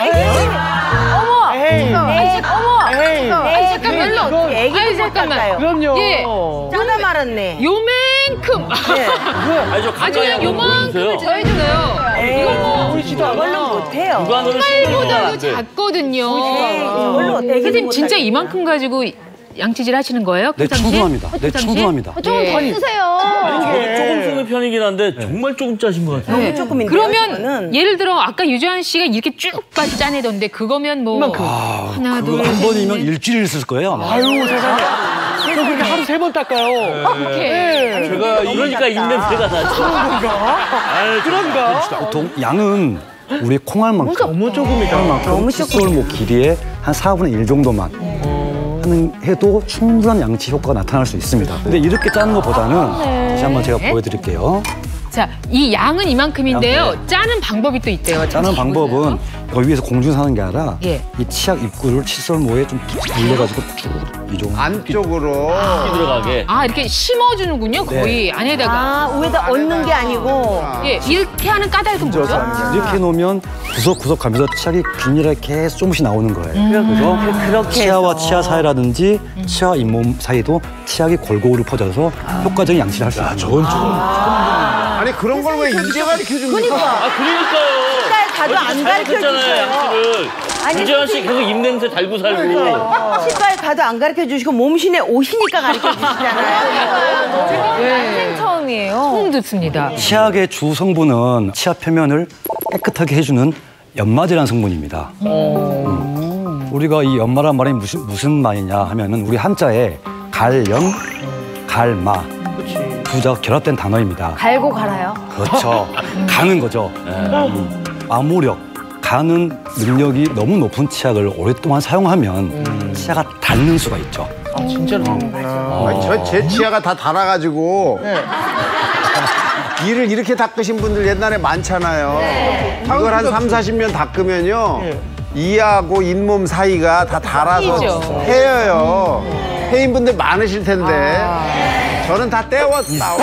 어머! 에이. 에이, 어머! 에이. 아니, 잠깐 별로. 애기도 아니, 못 잠깐만. 닦아요. 그럼요. 예. 짜다 말았네. 요만큼. 네. 아니 저 아주 가까이 그냥 한번 요만큼을 보여주세요. 저해줘요. 에이, 이거 뭐 보이지도 않아요. 못해요. 육안으로 팔보다도 네. 작거든요. 저걸로 애기도 선생님 못 진짜 하겠어요. 이만큼 가지고 양치질 하시는 거예요? 네, 평상시에? 충분합니다. 네, 평상시에? 충분합니다. 좀 더 네. 쓰세요. 아니, 저도 조금 쓰는 편이긴 한데 정말 조금 짜신 것 같아요. 네. 조금인데요, 그러면 저는. 예를 들어 아까 유주환 씨가 이렇게 쭉까지 짜내던데 그거면 뭐 이만큼. 하나 그거 둘 한 셋, 번이면 넷. 일주일 쓸 거예요, 아마. 아유 세상에. 저 그렇게 하루 세 번 닦아요. 이렇게. 제가 그러니까 입냄새가 나죠. 그런가? 그런가? 보통 양은 우리 콩알만큼 너무 조금이다. 콩알만큼 칫솔목 길이의 한 사분의 일 정도만 하는 해도 충분한 양치 효과가 나타날 수 있습니다. 근데 이렇게 짜는 것보다는 다시 한번 제가 보여드릴게요. 자, 이 양은 이만큼인데요. 짜는 방법이 또 있대요. 짜는 방법은 여기 위에서 공중사는 게 아니라 예. 이 치약 입구를 칫솔모에 좀 눌러가지고 쭉 이 정도. 안쪽으로 들어가게. 아, 이렇게 심어주는군요. 거의 안에다가. 아, 위에다 얹는 게 아니고. 예, 이렇게 하는 까닭은 뭐죠? 이렇게 놓으면 구석구석 가면서 치약이 균일하게 계속 조금씩 나오는 거예요. 그래서 그렇게 치아와 해서. 치아 사이라든지 치아 잇몸 사이도 치약이 골고루 퍼져서 효과적인 양치를 할 수 있습니다. 저건 좀 아니 그런 걸 왜 이제 가르쳐 줍니까? 그러니까. 아 그러니까요. 치과에 가도 안 가르쳐 주세요. 양치를. 유재환 씨 계속 입냄새 달고 살고. 치과에 가도 안 가르쳐 주시고 몸신에 오시니까 가르쳐 주시잖아요. 생 처음이에요. 처음 듣습니다. 치약의 주 성분은 치아 표면을 깨끗하게 해주는 연마제라는 성분입니다. 음. 우리가 이 연마란 말이 무슨 무슨 말이냐 하면은 우리 한자에 갈연, 갈마 두 자가 결합된 단어입니다. 갈고 갈아요. 그렇죠. 가는 거죠. 음. 마모력, 가는 능력이 너무 높은 치약을 오랫동안 사용하면 치아가 닳는 수가 있죠. 아 진짜로. 아니, 저 제 치아가 다 닳아가지고 이를 이렇게 닦으신 분들 옛날에 많잖아요. 이걸 한 삼, 사십 년 닦으면요. 이하고 잇몸 사이가 다 닳아서 휘죠. 헤어요. 헤인 분들 많으실 텐데 저는 다 떼웠다.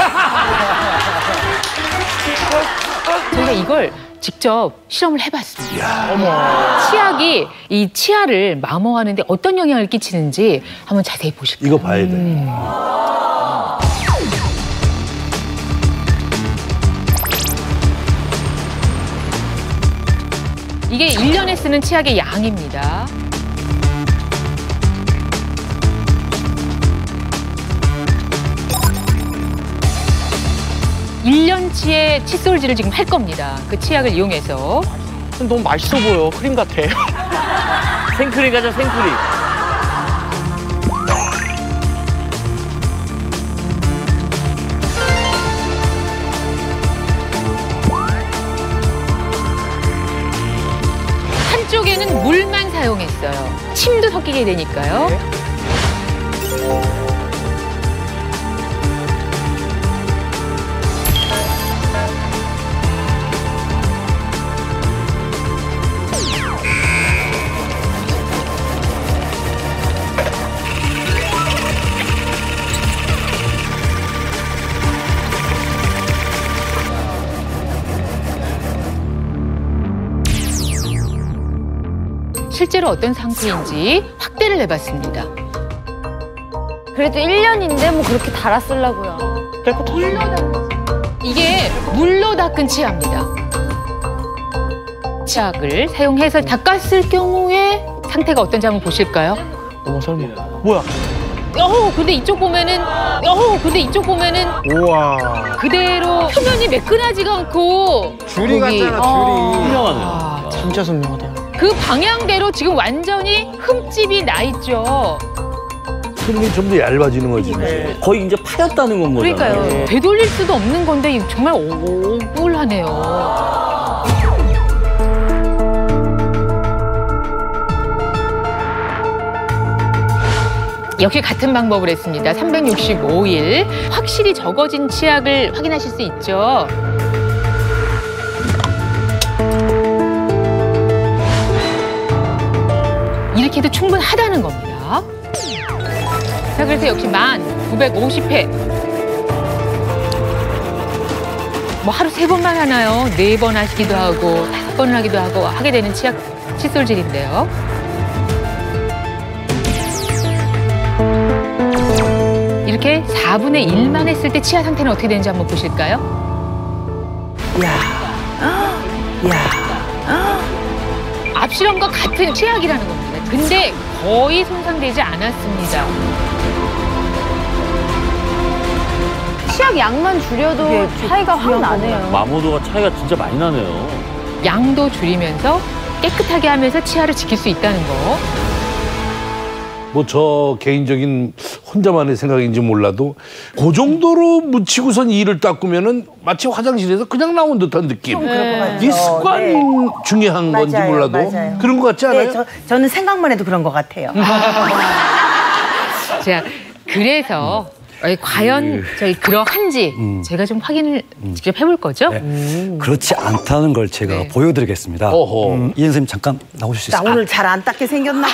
저희가 이걸 직접 실험을 해봤습니다. 치약이 이 치아를 마모하는데 어떤 영향을 끼치는지 한번 자세히 보실게요. 이거 봐야 돼. 이게 일 년에 쓰는 치약의 양입니다. 일 년치의 칫솔질을 지금 할 겁니다. 그 치약을 이용해서. 너무 맛있어 보여. 크림 같아. 생크림 가자 생크림. 한쪽에는 물만 사용했어요. 침도 섞이게 되니까요. 실제로 어떤 상태인지 확대를 해봤습니다. 그래도 일 년인데 뭐 그렇게 달았으려고요. 이게 물로 닦은 치아입니다. 치약을 사용해서 닦았을 경우에 상태가 어떤지 한번 보실까요? 어머 설마. 뭐야? 어, 근데 이쪽 보면은, 어, 근데 이쪽 보면은 우와. 그대로 표면이 매끈하지가 않고 줄이 거기- 같잖아, 어. 줄이. 아, 진짜 선명하다. 그 방향대로 지금 완전히 흠집이 나 있죠. 그림이 좀 더 얇아지는 거지. 거의 이제 파였다는 건 거잖아요. 그러니까요. 되돌릴 수도 없는 건데 정말 억울하네요. 역시 같은 방법을 했습니다. 삼백육십오 일. 확실히 적어진 치약을 확인하실 수 있죠. 이렇게 해도 충분하다는 겁니다. 자, 그래서 역시 만 구백오십 회. 뭐 하루 세 번만 하나요? 네 번 하시기도 하고 다섯 번 하기도 하고 하게 되는 치약 칫솔질인데요. 이렇게 사분의 일만 했을 때 치아 상태는 어떻게 되는지 한번 보실까요? 야, 야, 앞실험과 같은 치약이라는 겁니다. 근데 거의 손상되지 않았습니다. 치약 양만 줄여도 차이가 확 나네요. 마모도가 차이가 진짜 많이 나네요. 양도 줄이면서 깨끗하게 하면서 치아를 지킬 수 있다는 거. 뭐 저 개인적인 혼자만의 생각인지 몰라도 그 정도로 묻히고선 이를 닦으면은 마치 화장실에서 그냥 나온 듯한 느낌. 좀 그럴 것 같죠. 이 습관이 네. 중요한 건지 맞아요, 몰라도 맞아요. 그런 것 같지 않아요? 네, 저, 저는 생각만 해도 그런 것 같아요. 자, 그래서 과연 저희 그러한지 제가 좀 확인을 직접 해볼 거죠? 네. 그렇지 않다는 걸 제가 네. 보여드리겠습니다. 음, 이현 선생님 잠깐 나오실 수 나 있을까요? 오늘 잘 안 닦게 생겼나?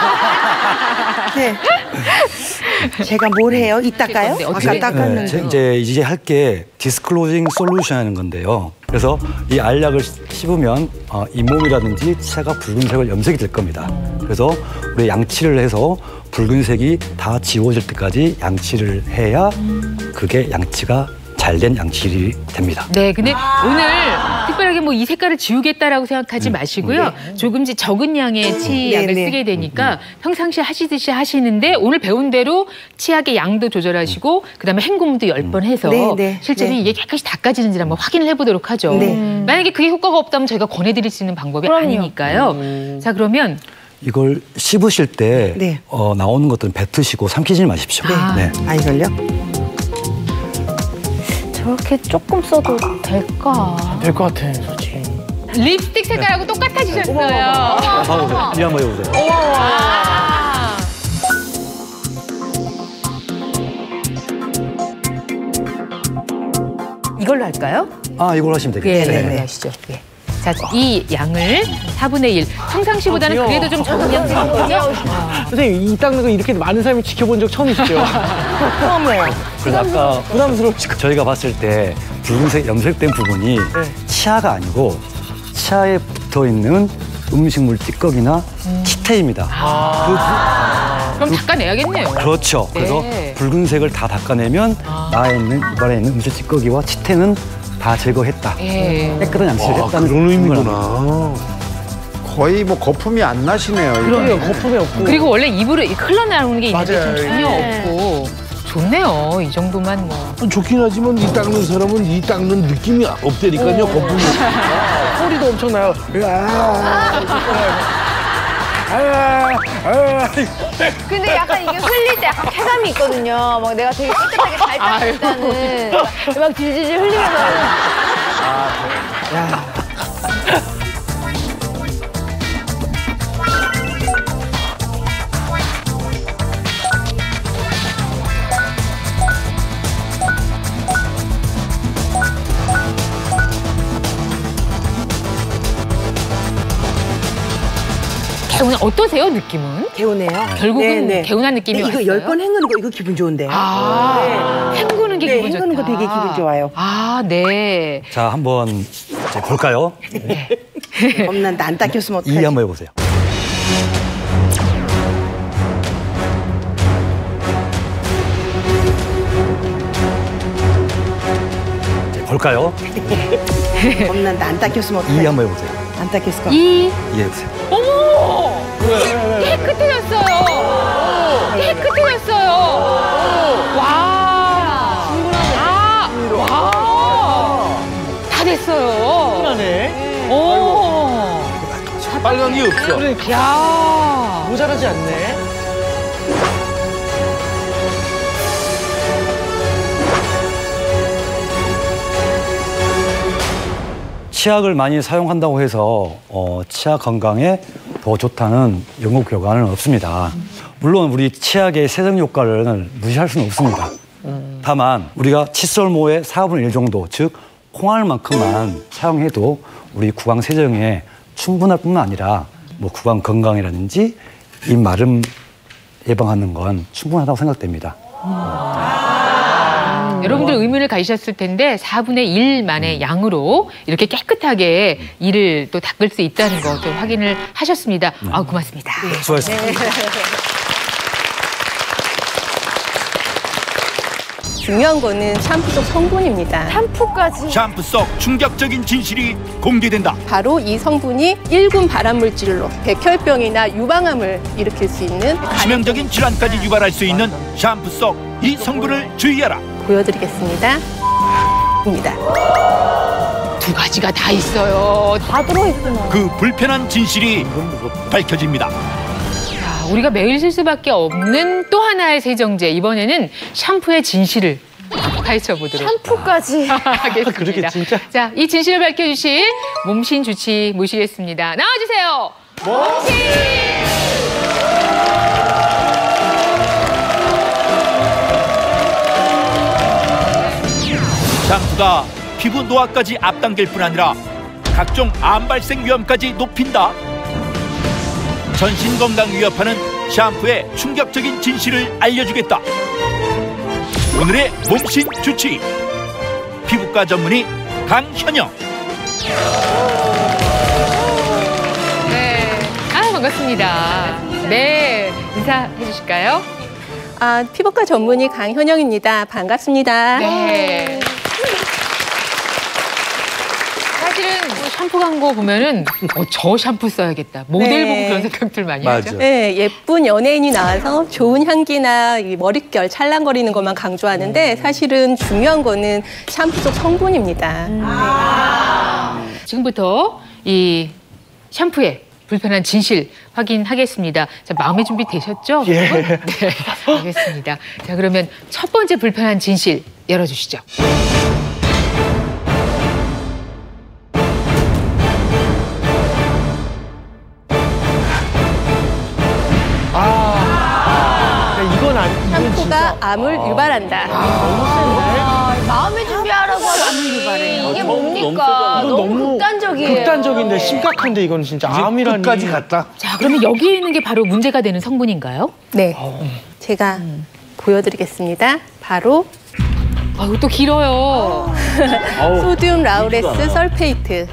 네. 제가 뭘 해요? 이따가요? 아까 닦았는데. 제- 이제 이제 할 게 디스클로징 솔루션 하는 건데요. 그래서 이 알약을 씹으면 어, 잇몸이라든지 치아가 붉은색을 염색이 될 겁니다. 그래서 우리 양치를 해서 붉은색이 다 지워질 때까지 양치를 해야 그게 양치가 잘된 양치일이 됩니다. 네, 근데 오늘 특별하게 뭐 이 색깔을 지우겠다라고 생각하지 마시고요. 조금씩 적은 양의 치약을 네, 네. 쓰게 되니까 평상시에 하시듯이 하시는데 오늘 배운 대로 치약의 양도 조절하시고 그다음에 헹굼도 열 번 해서 네, 네, 실제로 네. 이게 깨끗이 닦아지는지 한번 확인을 해보도록 하죠. 네. 만약에 그게 효과가 없다면 저희가 권해드릴 수 있는 방법이 그럼요. 아니니까요. 자, 그러면 이걸 씹으실 때 네. 어, 나오는 것들은 뱉으시고 삼키지 마십시오. 네. 아, 이걸요? 저렇게 조금 써도 될까? 될 것 같아, 솔직히. 립스틱 색깔하고 똑같아지셨어요. 봐보세요. 이 한번 해보세요. 와. 이걸로 할까요? 아, 이걸 하시면 네, 되겠네요. 네, 네. 하시죠. 예. 자, 이 양을 사분의 일. 평상시보다는 아, 귀여워. 그래도 좀 적은 양 쓰거든요. 선생님, 이 닦는 거 이렇게 많은 사람이 지켜본 적 처음이시죠? 처음이에요. 그래서 아까 부담스러우시고. 저희가 봤을 때 붉은색 염색된 부분이 치아가 아니고 치아에 붙어 있는 음식물 찌꺼기나 치태입니다. 그럼 닦아내야겠네요. 그, 그렇죠. 네. 그래서 붉은색을 다 닦아내면 나에 있는 이발에 있는 음식 찌꺼기와 치태는 다 제거했다. 예. 깨끗한 양치를 와, 했다는 그런 의미구나. 의미구나. 거의 뭐 거품이 안 나시네요. 이거. 그러게요, 거품이 없고. 그리고 원래 입으로 흘러나오는 게 있는데 맞아요. 좀 전혀 네. 없고 좋네요. 이 정도만 뭐. 좋긴 하지만 이 닦는 사람은 이 닦는 느낌이 없다니까요. 거품이. 소리도 엄청나요. 근데 약간 이게 흘릴 때 약간 쾌감이 있거든요. 막 내가 되게 깨끗하게 잘 닦았다는 막 질질질 흘리면서. 개운한 어떠세요, 느낌은? 개운해요. 결국은 네, 네. 개운한 느낌이 네, 이거 왔어요? 열 번 헹구는 거 이거 기분 좋은데요. 아, 헹구는 게 네, 기분 좋다. 헹구는 거 되게 기분 좋아요. 아, 네. 자, 한번 이제 볼까요? 겁난다. 안 닦였으면 이 어떡하지? 한번 해보세요. 볼까요? 겁난다. 안 닦였으면 어떡해. 이 한번 해보세요. 안 닦였을 거. 이. 이 해보세요. 어머! 깨끗해졌어요. 깨끗해졌어요. 와. 아, 와. 다 됐어요. 충분하네. 오. 빨간이 없어. 그러니까. 야. 모자라지 않네. 치약을 많이 사용한다고 해서 어, 치아 건강에 더 좋다는 연구 결과는 없습니다. 물론 우리 치약의 세정 효과를 무시할 수는 없습니다. 다만 우리가 칫솔모의 사분의 일 정도, 즉 콩알만큼만 사용해도 우리 구강 세정에 충분할 뿐만 아니라 뭐 구강 건강이라든지 입 마름 예방하는 건 충분하다고 생각됩니다. 여러분들 의문을 가지셨을 텐데 사분의 일만의 양으로 이렇게 깨끗하게 이를 또 닦을 수 있다는 거 좀 확인을 하셨습니다. 네. 아, 고맙습니다. 네, 수고하셨습니다. 네. 중요한 거는 샴푸 속 성분입니다. 샴푸까지. 샴푸 속 충격적인 진실이 공개된다. 바로 이 성분이 일군 발암물질로 백혈병이나 유방암을 일으킬 수 있는 치명적인 질환까지 유발할 수 있는 샴푸 속 이 성분을 주의하라. 보여드리겠습니다. 입니다. 두 가지가 다 있어요. 다 들어있구나. 그 불편한 진실이 밝혀집니다. 자, 우리가 매일 쓸 수밖에 없는 또 하나의 세정제. 이번에는 샴푸의 진실을 파헤쳐 보도록 샴푸까지 하겠습니다. 그러게 진짜. 자, 이 진실을 밝혀주실 몸신 주치 모시겠습니다. 나와주세요. 몸신! 샴푸가 피부 노화까지 앞당길 뿐 아니라 각종 암 발생 위험까지 높인다. 전신 건강 위협하는 샴푸의 충격적인 진실을 알려주겠다. 오늘의 몸신 주치 피부과 전문의 강현영. 네, 아 반갑습니다. 네, 인사해 주실까요? 아, 피부과 전문의 강현영입니다. 반갑습니다. 네. 사실은 뭐 샴푸 광고 보면은 어, 저 샴푸 써야겠다. 모델 네. 보고 그런 생각들 많이 맞아. 하죠. 네, 예쁜 연예인이 나와서 좋은 향기나 이 머릿결 찰랑거리는 것만 강조하는데 사실은 중요한 거는 샴푸 속 성분입니다. 음. 아. 지금부터 이 샴푸의 불편한 진실 확인하겠습니다. 자, 마음의 준비 되셨죠? 예. 네, 알겠습니다. 자, 그러면 첫 번째 불편한 진실 열어주시죠. 이건 아니. 샴푸가 암을 유발한다. 아, 마음의 준비하라고 암을 유발해. 이게 뭡니까? 이건 너무 너무 극단적이에요. 극단적인데 심각한데 이건 진짜 암이라니. 끝까지 갔다. 자, 그러면 여기에 있는 게 바로 문제가 되는 성분인가요? 네, 제가 보여드리겠습니다. 바로 아, 이거 또 길어요. 소듐 라우레스 설페이트.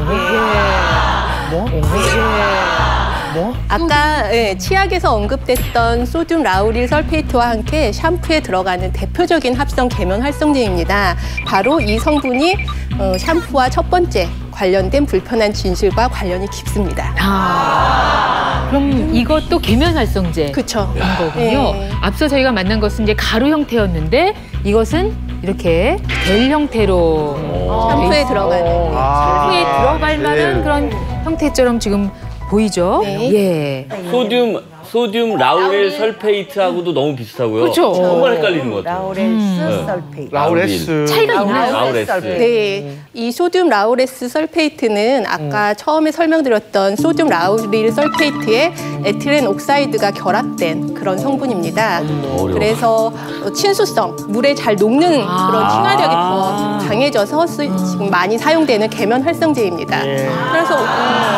뭐? 뭐? 아까 예, 치약에서 언급됐던 소듐 라우릴 설페이트와 함께 샴푸에 들어가는 대표적인 합성 계면 활성제입니다. 바로 이 성분이 어, 샴푸와 첫 번째 관련된 불편한 진실과 관련이 깊습니다. 아, 그럼 이것도 계면 활성제. 그렇죠. 거군요. 네. 앞서 저희가 만난 것은 이제 가루 형태였는데 이것은 이렇게 겔 형태로 샴푸에 들어가는. 샴푸에 들어갈 만한 네. 그런 형태처럼 지금 보이죠? 네. 예. 소듐 소듐 라우렐 설페이트하고도 너무 비슷하고요. 그렇죠. 정말 헷갈리는 것 같아요. 라우레스 음. 설페이트. 라우레스. 차이가 있나요? 라우레스. 네, 이 소듐 라우레스 설페이트는 아까 음. 처음에 설명드렸던 소듐 라우릴 설페이트에 에틸렌 옥사이드가 결합된 그런 성분입니다. 그래서 친수성, 물에 잘 녹는 그런 친화력이 더 강해져서 쓰, 지금 많이 사용되는 계면 활성제입니다. 그래서 음,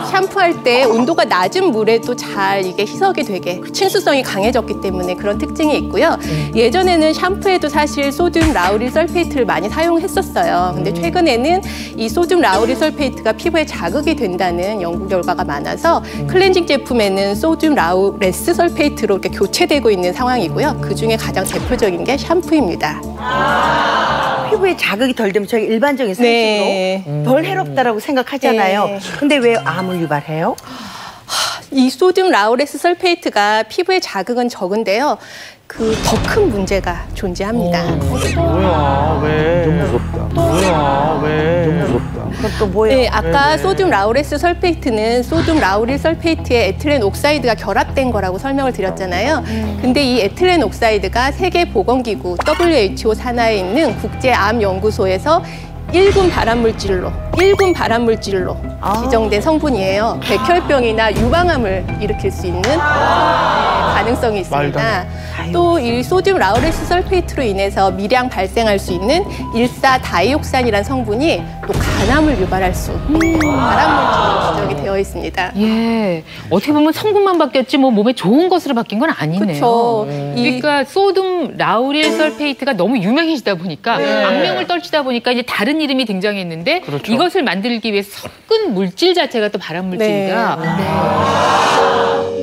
샴푸할 때 온도가 낮은 물에도 잘 이게 희석이 되게 친수성이 강해졌기 때문에 그런 특징이 있고요. 예전에는 샴푸에도 사실 소듐 라우릴 설페이트를 많이 사용했었어요. 근데 최근에는 이 소듐 라우릴 설페이트가 피부에 자극이 된다는 연구 결과가 많아서 클렌징 제품에는 소듐 라우레스 설페이트로 이렇게 교체되고 있는 상황이고요. 그 중에 가장 대표적인 게 샴푸입니다. 피부에 자극이 덜 되면 저희 일반적인 상식으로 네. 덜 해롭다라고 생각하잖아요. 네. 근데 왜 암을 유발해요? 이 소듐 라우레스 설페이트가 피부에 자극은 적은데요. 그 더 큰 문제가 존재합니다. 뭐야, 왜? 좀 무섭다. 뭐야, 왜? 좀 무섭다. 그것도 뭐예요? 네, 아까 네, 네. 소듐 라우레스 설페이트는 소듐 라우릴 설페이트에 에틸렌 옥사이드가 결합된 거라고 설명을 드렸잖아요. 근데 이 에틸렌 옥사이드가 세계보건기구 더블유 에이치 오 산하에 있는 국제암연구소에서 일 군 발암물질로, 일 군 발암물질로 아. 지정된 성분이에요. 백혈병이나 유방암을 일으킬 수 있는 가능성이 있습니다. 또 이 소듐 라우레스 설페이트로 인해서 미량 발생할 수 있는 일사 다이옥산이라는 성분이 또 간암을 유발할 수 있는 발암물질로 지정이 되어 있습니다. 예, 어떻게 보면 성분만 바뀌었지 뭐 몸에 좋은 것으로 바뀐 건 아니네요. 그쵸. 그러니까 소듐 라우릴 설페이트가 너무 유명해지다 보니까 네. 악명을 떨치다 보니까 이제 다른 이름이 등장했는데 그렇죠. 이것을 만들기 위해 섞은 물질 자체가 또 발암물질이다. 네. 네.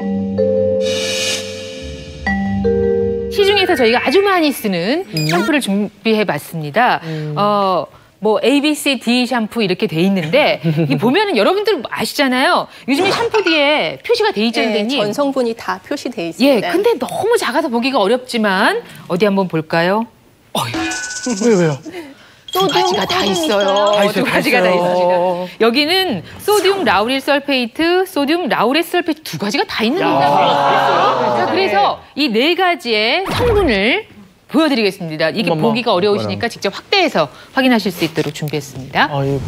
시중에서 저희가 아주 많이 쓰는 샴푸를 준비해봤습니다. 어, 뭐 A, B, C, D 샴푸 이렇게 돼 있는데 이 보면은 여러분들 아시잖아요. 요즘에 샴푸 뒤에 표시가 돼 있죠, 네, 선생님. 전 성분이 다 표시돼 예, 있습니다. 근데 너무 작아서 보기가 어렵지만 어디 한번 볼까요? 왜, 왜요? 두 가지가 다 있어요. 다 있어요, 두 다 가지가 다 있어요. 있어요. 여기는 소듐 라우릴 설페이트, 소듐 라우레스 설페이트 두 가지가 다 있는 겁니다. 자, 그래서 이 네 가지의 성분을 보여드리겠습니다. 이게 어머머. 보기가 어려우시니까 직접 확대해서 확인하실 수 있도록 준비했습니다. 아이고.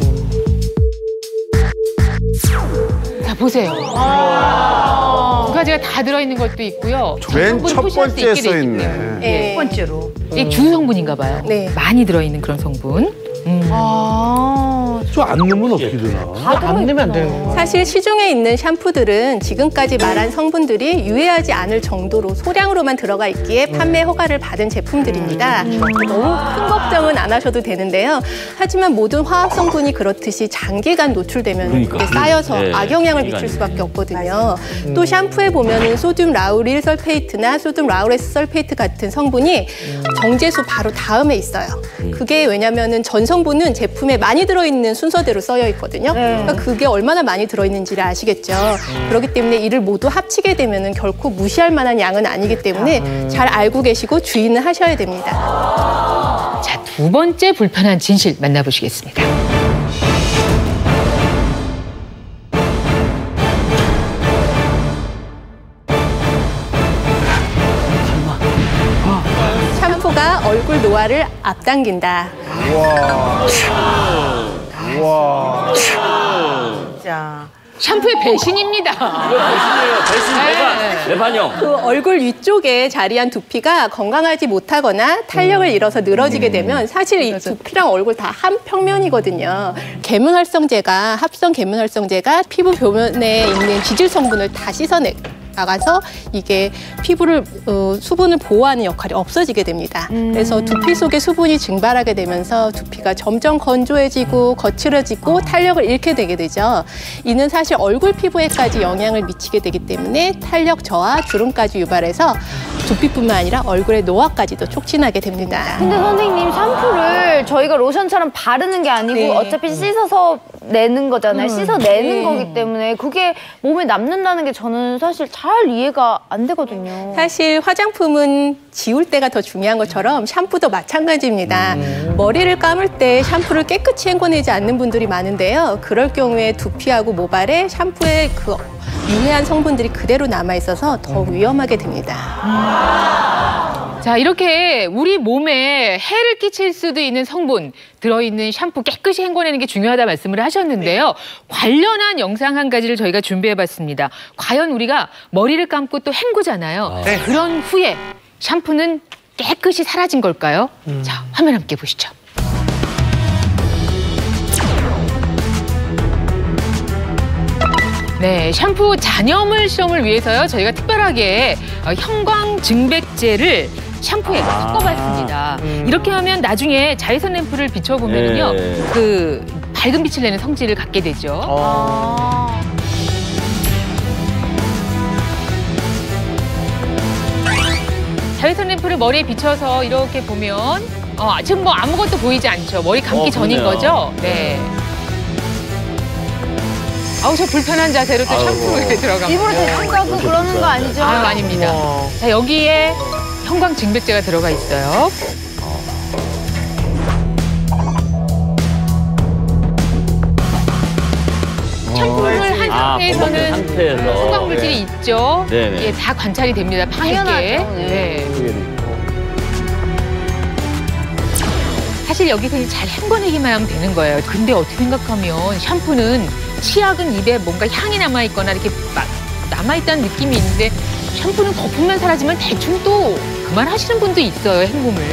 자, 보세요. 두 가지가 다 들어있는 것도 있고요. 맨 성분 첫 표시할 수 번째에 있게 돼 써 있기 있네. 때문에. 네. 첫 번째로. 이게 주 성분인가 봐요. 네. 많이 들어있는 그런 성분. 음. 아, 저 안 넣으면 어떻게 되나? 안 내면 안 되는 거. 사실 시중에 있는 샴푸들은 지금까지 말한 성분들이 유해하지 않을 정도로 소량으로만 들어가 있기에 판매 허가를 받은 제품들입니다. 너무 큰 걱정은 안 하셔도 되는데요. 하지만 모든 화학 성분이 그렇듯이 장기간 노출되면 그러니까. 이렇게 쌓여서 네, 악영향을 장기간이. 미칠 수밖에 없거든요. 또 샴푸에 보면은 소듐 라우릴 설페이트나 소듐 라우레스 설페이트 같은 성분이 정제수 바로 다음에 있어요. 그게 왜냐면은 전 성분은 제품에 많이 들어있는 순서대로 써여 있거든요. 그러니까 그게 얼마나 많이 들어있는지를 아시겠죠. 그렇기 때문에 이를 모두 합치게 되면은 결코 무시할 만한 양은 아니기 때문에 잘 알고 계시고 주의는 하셔야 됩니다. 자, 두 번째 불편한 진실 만나보시겠습니다. 샴푸가 얼굴 노화를 앞당긴다. 우와. 우와. 진짜. 샴푸의 배신입니다. 배신이에요. 배신 배반. 배반형. 그 얼굴 위쪽에 자리한 두피가 건강하지 못하거나 탄력을 잃어서 늘어지게 되면 사실 이 두피랑 얼굴 다 한 평면이거든요. 계면활성제가 합성 계면활성제가 피부 표면에 있는 지질 성분을 다 씻어내. 나가서 이게 피부를 어, 수분을 보호하는 역할이 없어지게 됩니다. 그래서 두피 속에 수분이 증발하게 되면서 두피가 점점 건조해지고 거칠어지고 탄력을 잃게 되게 되죠. 이는 사실 얼굴 피부에까지 영향을 미치게 되기 때문에 탄력 저하, 주름까지 유발해서 두피뿐만 아니라 얼굴의 노화까지도 촉진하게 됩니다. 근데 선생님 샴푸를 저희가 로션처럼 바르는 게 아니고 네. 어차피 씻어서 내는 거잖아요. 음. 씻어내는 네. 거기 때문에 그게 몸에 남는다는 게 저는 사실 잘 이해가 안 되거든요. 사실 화장품은 지울 때가 더 중요한 것처럼 샴푸도 마찬가지입니다. 머리를 감을 때 샴푸를 깨끗이 헹궈내지 않는 분들이 많은데요. 그럴 경우에 두피하고 모발에 샴푸의 그 유해한 성분들이 그대로 남아있어서 더 위험하게 됩니다. 자, 이렇게 우리 몸에 해를 끼칠 수도 있는 성분 들어있는 샴푸 깨끗이 헹궈내는 게 중요하다 말씀을 하셨는데요. 관련한 영상 한 가지를 저희가 준비해봤습니다. 과연 우리가 머리를 감고 또 헹구잖아요. 네. 그런 후에 샴푸는 깨끗이 사라진 걸까요? 자, 화면 함께 보시죠. 네, 샴푸 잔여물 실험을 위해서요. 저희가 특별하게 어, 형광증백제를 샴푸에 아. 섞어봤습니다. 음. 이렇게 하면 나중에 자외선 램프를 비춰보면요, 네. 그 밝은 빛을 내는 성질을 갖게 되죠. 아. 자외선 램프를 머리에 비춰서 이렇게 보면 어, 지금 뭐 아무것도 보이지 않죠. 머리 감기 어, 전인 그러네요. 거죠. 네. 아우 저 불편한 자세로 또 샴푸에 들어갑니다. 일부러 대충가고 그러는 거 아니죠? 아유, 아닙니다. 와. 자, 여기에 형광증백제가 들어가 있어요. 샴푸를 한 아, 상태에서는 검은 상태에서. 형광물질이 네. 있죠. 네네. 예, 다 관찰이 됩니다. 파랗게. 당연하죠. 네. 네. 사실 여기서 이제 잘 헹궈내기만 하면 되는 거예요. 근데 어떻게 생각하면 샴푸는 치약은 입에 뭔가 향이 남아있거나 이렇게 막 남아있다는 느낌이 있는데 샴푸는 거품만 사라지면 대충 또 그만하시는 분도 있어요, 헹굼을.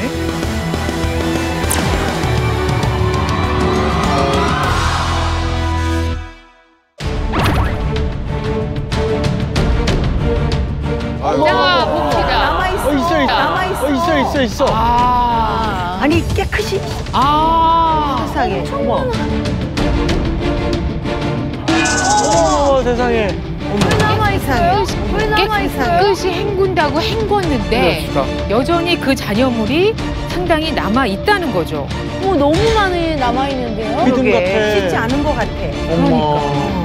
자, 봅시다. 어, 있어, 있어. 남아있어. 어, 있어, 있어, 있어. 아. 아니 깨끗이 아. 세상에. 어머. 어머, 세상에. 물 남아있어요? 물 남아있어요? 깨끗이 헹군다고 헹궜는데 그렇습니다. 여전히 그 잔여물이 상당히 남아있다는 거죠. 어머, 너무 많이 남아있는데요? 믿음 그러게, 같아. 씻지 않은 것 같아. 어머.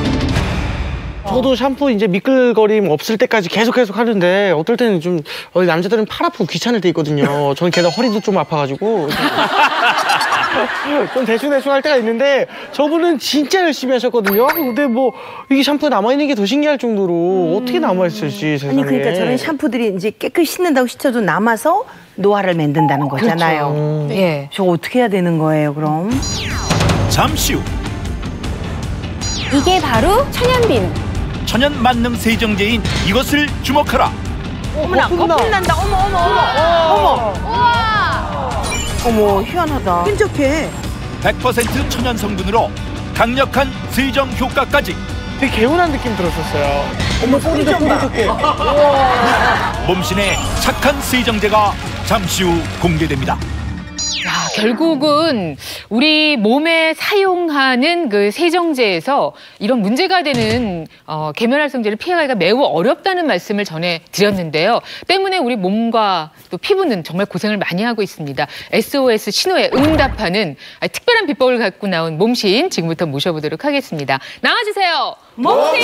저도 샴푸 이제 미끌거림 없을 때까지 계속 계속 하는데 어떨 때는 좀 어, 남자들은 팔 아프고 귀찮을 때 있거든요. 저는 게다가 허리도 좀 아파가지고 좀 대충대충 할 때가 있는데 저분은 진짜 열심히 하셨거든요. 근데 뭐 이게 샴푸가 남아있는 게 더 신기할 정도로 어떻게 남아있을지 세상에. 아니 그러니까 저런 샴푸들이 이제 깨끗이 씻는다고 씻어도 남아서 노화를 만든다는 거잖아요. 그렇죠. 예. 저 어떻게 해야 되는 거예요, 그럼? 잠시 후 이게 바로 천연비누. 천연 만능 세정제인 이것을 주목하라. 어머나, 거품 난다. 어머, 어머, 어머. 어머. 우와! 어머, 희한하다. 끈적해. 백 퍼센트 천연 성분으로 강력한 세정 효과까지. 되게 개운한 느낌 들었었어요. 어머, 소리도 끈적해. 몸신의 착한 세정제가 잠시 후 공개됩니다. 야, 결국은 우리 몸에 사용하는 그 세정제에서 이런 문제가 되는 어, 계면활성제를 피해가기가 매우 어렵다는 말씀을 전해드렸는데요. 때문에 우리 몸과 또 피부는 정말 고생을 많이 하고 있습니다. 에스오에스 신호에 응답하는 특별한 비법을 갖고 나온 몸신 지금부터 모셔보도록 하겠습니다. 나와주세요. 몸신!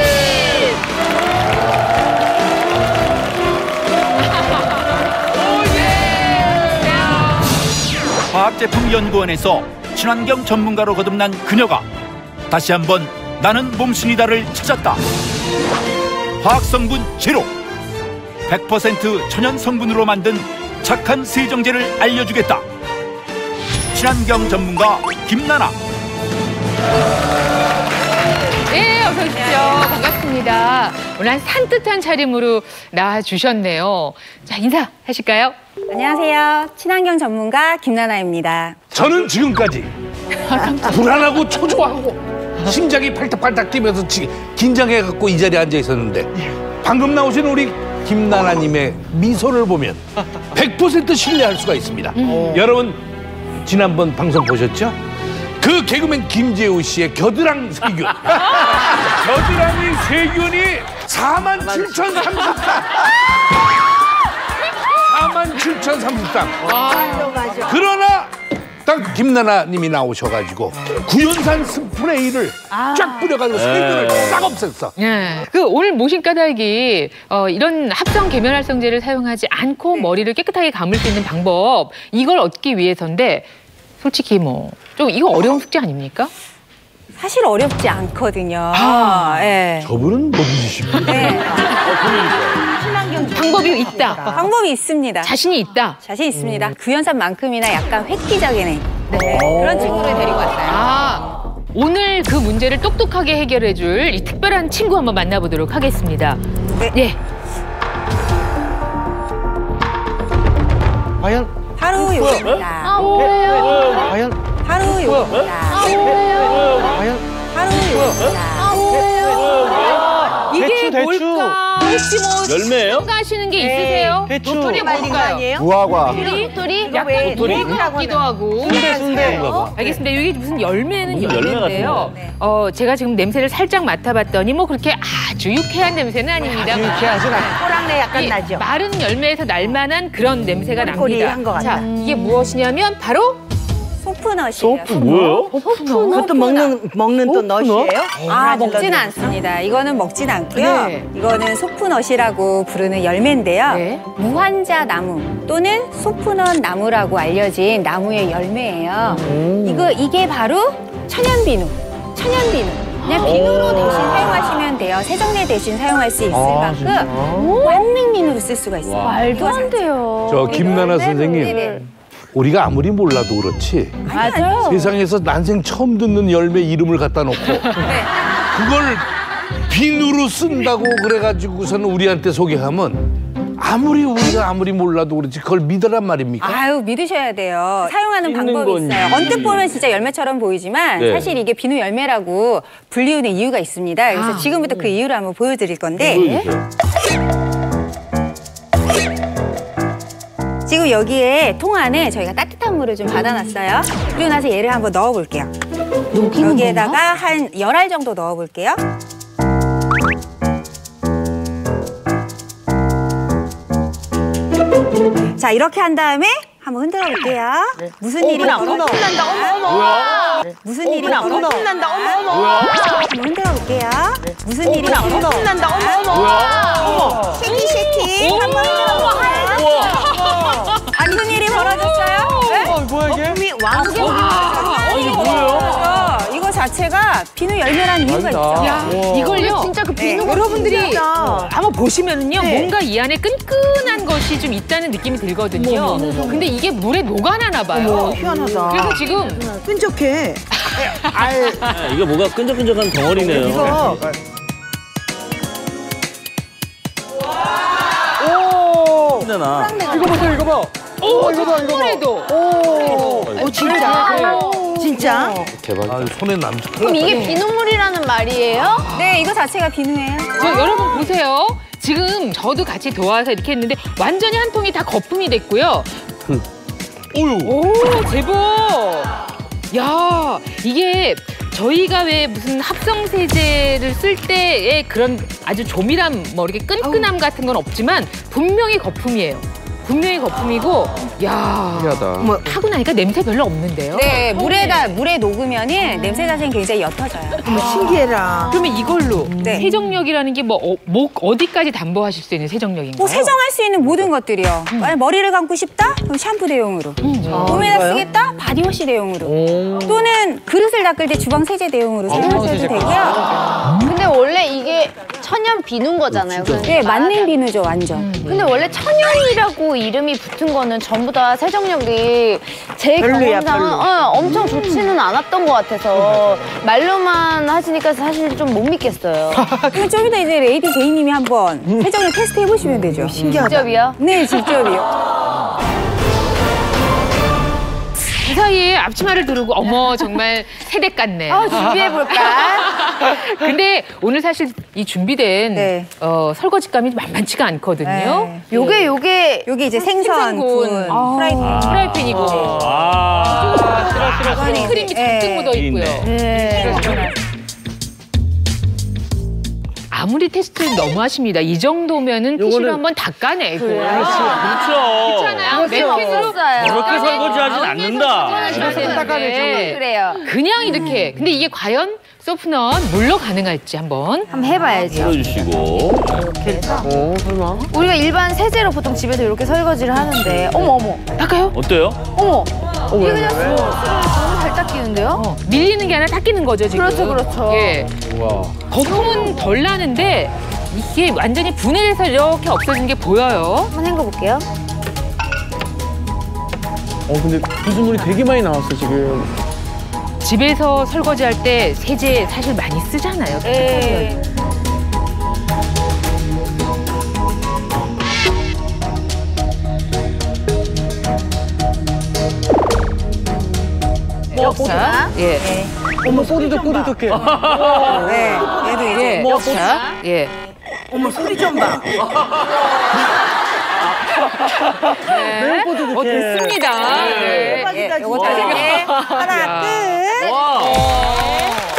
화학제품연구원에서 친환경 전문가로 거듭난 그녀가 다시 한번 나는 몸신이다를 찾았다. 화학성분 제로, 백 퍼센트 천연 성분으로 만든 착한 세정제를 알려주겠다. 친환경 전문가 김나나. 네, 어서 오십시오. 반갑습니다. 오늘 한 산뜻한 차림으로 나와주셨네요. 자, 인사하실까요? 안녕하세요. 친환경 전문가 김나나입니다. 저는 지금까지 불안하고 초조하고 심장이 팔딱팔딱 뛰면서 지- 긴장해갖고 이 자리에 앉아 있었는데 방금 나오신 우리 김나나님의 미소를 보면 백 퍼센트 신뢰할 수가 있습니다. 여러분 지난번 방송 보셨죠? 그 개그맨 김재우 씨의 겨드랑 세균. 겨드랑이 세균이 사만 칠천삼십삼. 사만 칠천삼십삼. 그러나 딱 김나나님이 나오셔가지고 구연산 스프레이를 쫙 뿌려가지고 세균을 네. 싹 없앴어. 네. 그 오늘 모신 까닭이 어, 이런 합성 계면활성제를 사용하지 않고 머리를 깨끗하게 감을 수 있는 방법 이걸 얻기 위해서인데 솔직히 뭐 좀 이거 어려운 숙제 아닙니까? 사실 어렵지 않거든요. 아, 예. 저분은 뭐이십니까? 네. 방법이 있다. 방법이 있습니다. 자신이 있다. 자신 있습니다. 구연산만큼이나 약간 획기적인 애. 네. 그런 친구를 데리고 왔어요. 아, 오늘 그 문제를 똑똑하게 해결해줄 이 특별한 친구 한번 만나보도록 하겠습니다. 네. 예. 과연? 바로 요겁니다. 아, 뭐예요? 과연? 바로 요겁니다. 아, 뭐예요? 과연? 바로 요겁니다. 아, 뭐예요? 이게 대추, 대추. 뭘까? 혹시 뭐 열매예요? 생각하시는 게 있으세요? 대추. 도토리 뭘까요? 무화과. 도토리? 도토리? 약간 도토리? 도토리 같기도 하고. 순대, 순대. 알겠습니다. 이게 무슨 열매는 무슨 열매 열매인데요. 어, 제가 지금 냄새를 살짝 맡아봤더니 뭐 그렇게 아주 유쾌한 냄새는 아닙니다. 유쾌하진 않아요. 꼬랑내 약간 이 나죠. 마른 열매에서 날만한 그런 냄새가 납니다. 꼬리꼬리한 것 같다. 자, 이게 무엇이냐면 바로 소프넛이에요. 소프 뭐예요? 그것도 먹는 먹는 또 넛이에요? 아, 먹지는 않습니다. 이거는 먹진 않고요. 네. 이거는 소프넛이라고 부르는 열매인데요. 네. 무환자 나무 또는 소프넛 나무라고 알려진 나무의 열매예요. 이거 이게 바로 천연비누. 천연비누. 그냥 비누로 대신 사용하시면 돼요. 세정제 대신 사용할 수 있을 만큼 완능비누로 쓸 수가 있어요. 말도 안 돼요. 저 김나나 선생님, 네네. 우리가 아무리 몰라도 그렇지 맞아요. 세상에서 난생 처음 듣는 열매 이름을 갖다 놓고 그걸 비누로 쓴다고 그래가지고서는 우리한테 소개하면 아무리 우리가 아무리 몰라도 그렇지 그걸 믿으란 말입니까? 아유, 믿으셔야 돼요. 사용하는 방법이 건 있어요. 언뜻 보면 진짜 열매처럼 보이지만 네. 사실 이게 비누 열매라고 불리우는 이유가 있습니다. 그래서 지금부터 그 이유를 한번 보여드릴 건데 보여주세요. 지금 여기에 통 안에 저희가 따뜻한 물을 좀 받아놨어요. 그리고 나서 얘를 한번 넣어볼게요. 여기에다가 한 열 알 정도 넣어볼게요. 자, 이렇게 한 다음에 한번 흔들어 볼게요. 무슨 일이 벌어질까? 어머. 무슨 일이 어머나, 벌어질까? 혼난다. 어머, 어머. 한번 흔들어 볼게요. 무슨 일이 벌어질까? 혼난다. 어머, 어머. 어머. 쉐키 쉐키 한번 흔들어 볼게요. 아니, 무슨 일이 벌어졌어요? 네? 어, 뭐야 이게? 거품이 왕국이 아, 이게 뭐예요? 이거 자체가 비누 열매라는 이유가 있죠. 야, 이걸요. 진짜 그 비누 여러분들이 진짜. 한번 보시면은요, 네. 뭔가 이 안에 끈끈한 것이 좀 있다는 느낌이 들거든요. 근데 이게 물에 녹아나나 봐요. 어머, 희한하다. 그래서 지금 끈적해. 아, 이게 뭐가 끈적끈적한 덩어리네요. 이거. 오! 힘내나. 이거 보세요, 이거 봐. 오, 이거 봐, 이거 봐. 해도 오. 오, 진짜. 진짜? 대박이다. 아, 손에 남지. 그럼 이게 비눗물이라는 말이에요? 네, 이거 자체가 비누예요. 저 여러분 보세요. 지금 저도 같이 도와서 이렇게 했는데 완전히 한 통이 다 거품이 됐고요. 오, 제법. 야, 이게 저희가 왜 무슨 합성 세제를 쓸 때의 그런 아주 조밀함, 뭐 이렇게 끈끈함 같은 건 없지만 분명히 거품이에요. 분명히 거품이고, 야, 신기하다. 뭐 하고 나니까 냄새 별로 없는데요. 네, 물에다 물에 녹으면은 냄새 자체는 굉장히 옅어져요. 어머, 신기해라. 그러면 이걸로 네. 세정력이라는 게 뭐 어, 뭐 어디까지 담보하실 수 있는 세정력인가요? 뭐 세정할 수 있는 모든 것들이요. 만약 머리를 감고 싶다? 그럼 샴푸 대용으로. 몸에다 쓰겠다? 바디워시 대용으로. 또는 그릇을 닦을 때 주방 세제 대용으로 사용하셔도 되고요. 근데 원래 이게 천연 비누인 거잖아요. 그러니까. 네, 맞는 비누죠, 완전. 근데 원래 천연이라고 이름이 붙은 거는 전부 다 세정력이 제 별로야, 경험상은 별로. 어, 엄청 좋지는 않았던 것 같아서 말로만 하시니까 사실 좀 못 믿겠어요. 그럼 좀 이따 이제 레이디 제이님이 한번 세정력 테스트 해보시면 되죠. 신기하다. 직접이요? 네, 직접이요. 그 사이에 앞치마를 두르고 어머 정말 세대 같네. 어, 준비해볼까? 근데 오늘 사실 이 준비된 네. 어, 설거지감이 만만치가 않거든요. 네. 요게 요게 여기 이제 생선 군 아, 프라이팬. 프라이팬이고 아. 안에 크림이 잔뜩 네. 묻어 있고요. 네. 아무리 테스트를 너무 하십니다. 이 정도면은 티슈로 한번 닦아내고. 그렇죠. 그렇잖아요. 맨핏으로 저렇게 설거지하진 않는다. 그래요. 그냥 이렇게. 근데 이게 과연 소프넛 물로 가능할지 한번 한번 해봐야죠. 보여주시고. 어, 설마. 우리가 일반 세제로 보통 집에서 이렇게 설거지를 하는데 어머 어머 닦아요? 어때요? 어머 이게 그냥 스스로 너무 잘 닦이는데요? 어, 밀리는 게 아니라 닦이는 거죠 지금. 그렇죠, 그렇죠. 예. 와. 거품은 덜 나는데 이게 완전히 분해돼서 이렇게 없어진 게 보여요. 한번 헹궈볼게요. 어, 근데 비눗물이 되게 많이 나왔어 지금. 집에서 설거지할 때 세제 사실 많이 쓰잖아요. 네. 자, 예. 네. 어머, 꼬드득, 꼬드득해. 네, 얘도 이제. 뭐, 자, 예. 어머, 소리 좀 봐. 네. 어, 됐습니다. 네. 네. 예, 요거 다 되게 하나, 끝.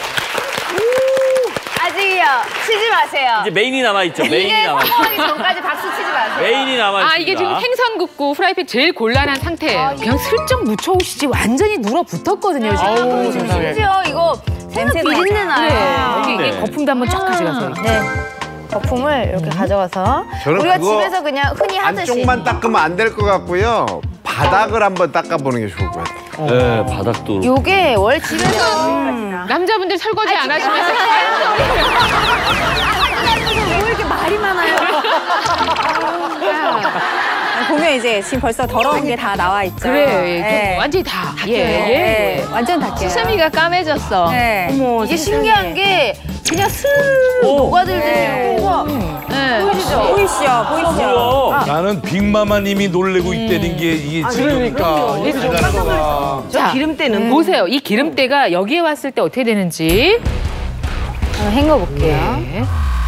아직이요. 치지 마세요. 이제 메인이 남아있죠. 메인이 이게 남아있죠. 성공하기 전까지 박수 치지 마세요. 메인이 남아있습니다. 아, 이게 지금 생선 굽고 프라이팬 제일 곤란한 상태예요. 그냥 슬쩍 묻혀오시지 완전히 눌어붙었거든요, 지금. 아우, 세상에. 심지어 이거 생선 비린내 나요. 네. 여기 네. 이게 거품도 한번 쫙 가져가세요. 네. 거품을 이렇게 가져가서 저는 우리가 그거 집에서 그냥 흔히 하듯이 안쪽만 닦으면 안 될 것 같고요. 바닥을 한번 닦아보는 게 좋을 것 같아요. 네, 바닥도. 요게 원래 집에서 음. 남자분들 설거지 안 하시면서 왜 이렇게 말이 많아요? 보면 이제 지금 벌써 더러운 게 다 나와 있죠. 그래요. 예. 네. 완전히 다. 예, 예. 네, 완전 닦여요. 수세미가 까매졌어. 네. 어머, 이게 신기한 게 그냥 슬 녹아들듯이 해서 네. 보이시죠? 보이시죠? 보이시죠? 아, 나는 빅마마님이 놀래고 있다는 게 이게 아, 지금 그러니까. 이게 대단한 거야. 저 기름때는 보세요. 이 기름때가 여기에 왔을 때 어떻게 되는지. 한번 헹궈 볼게요. 네.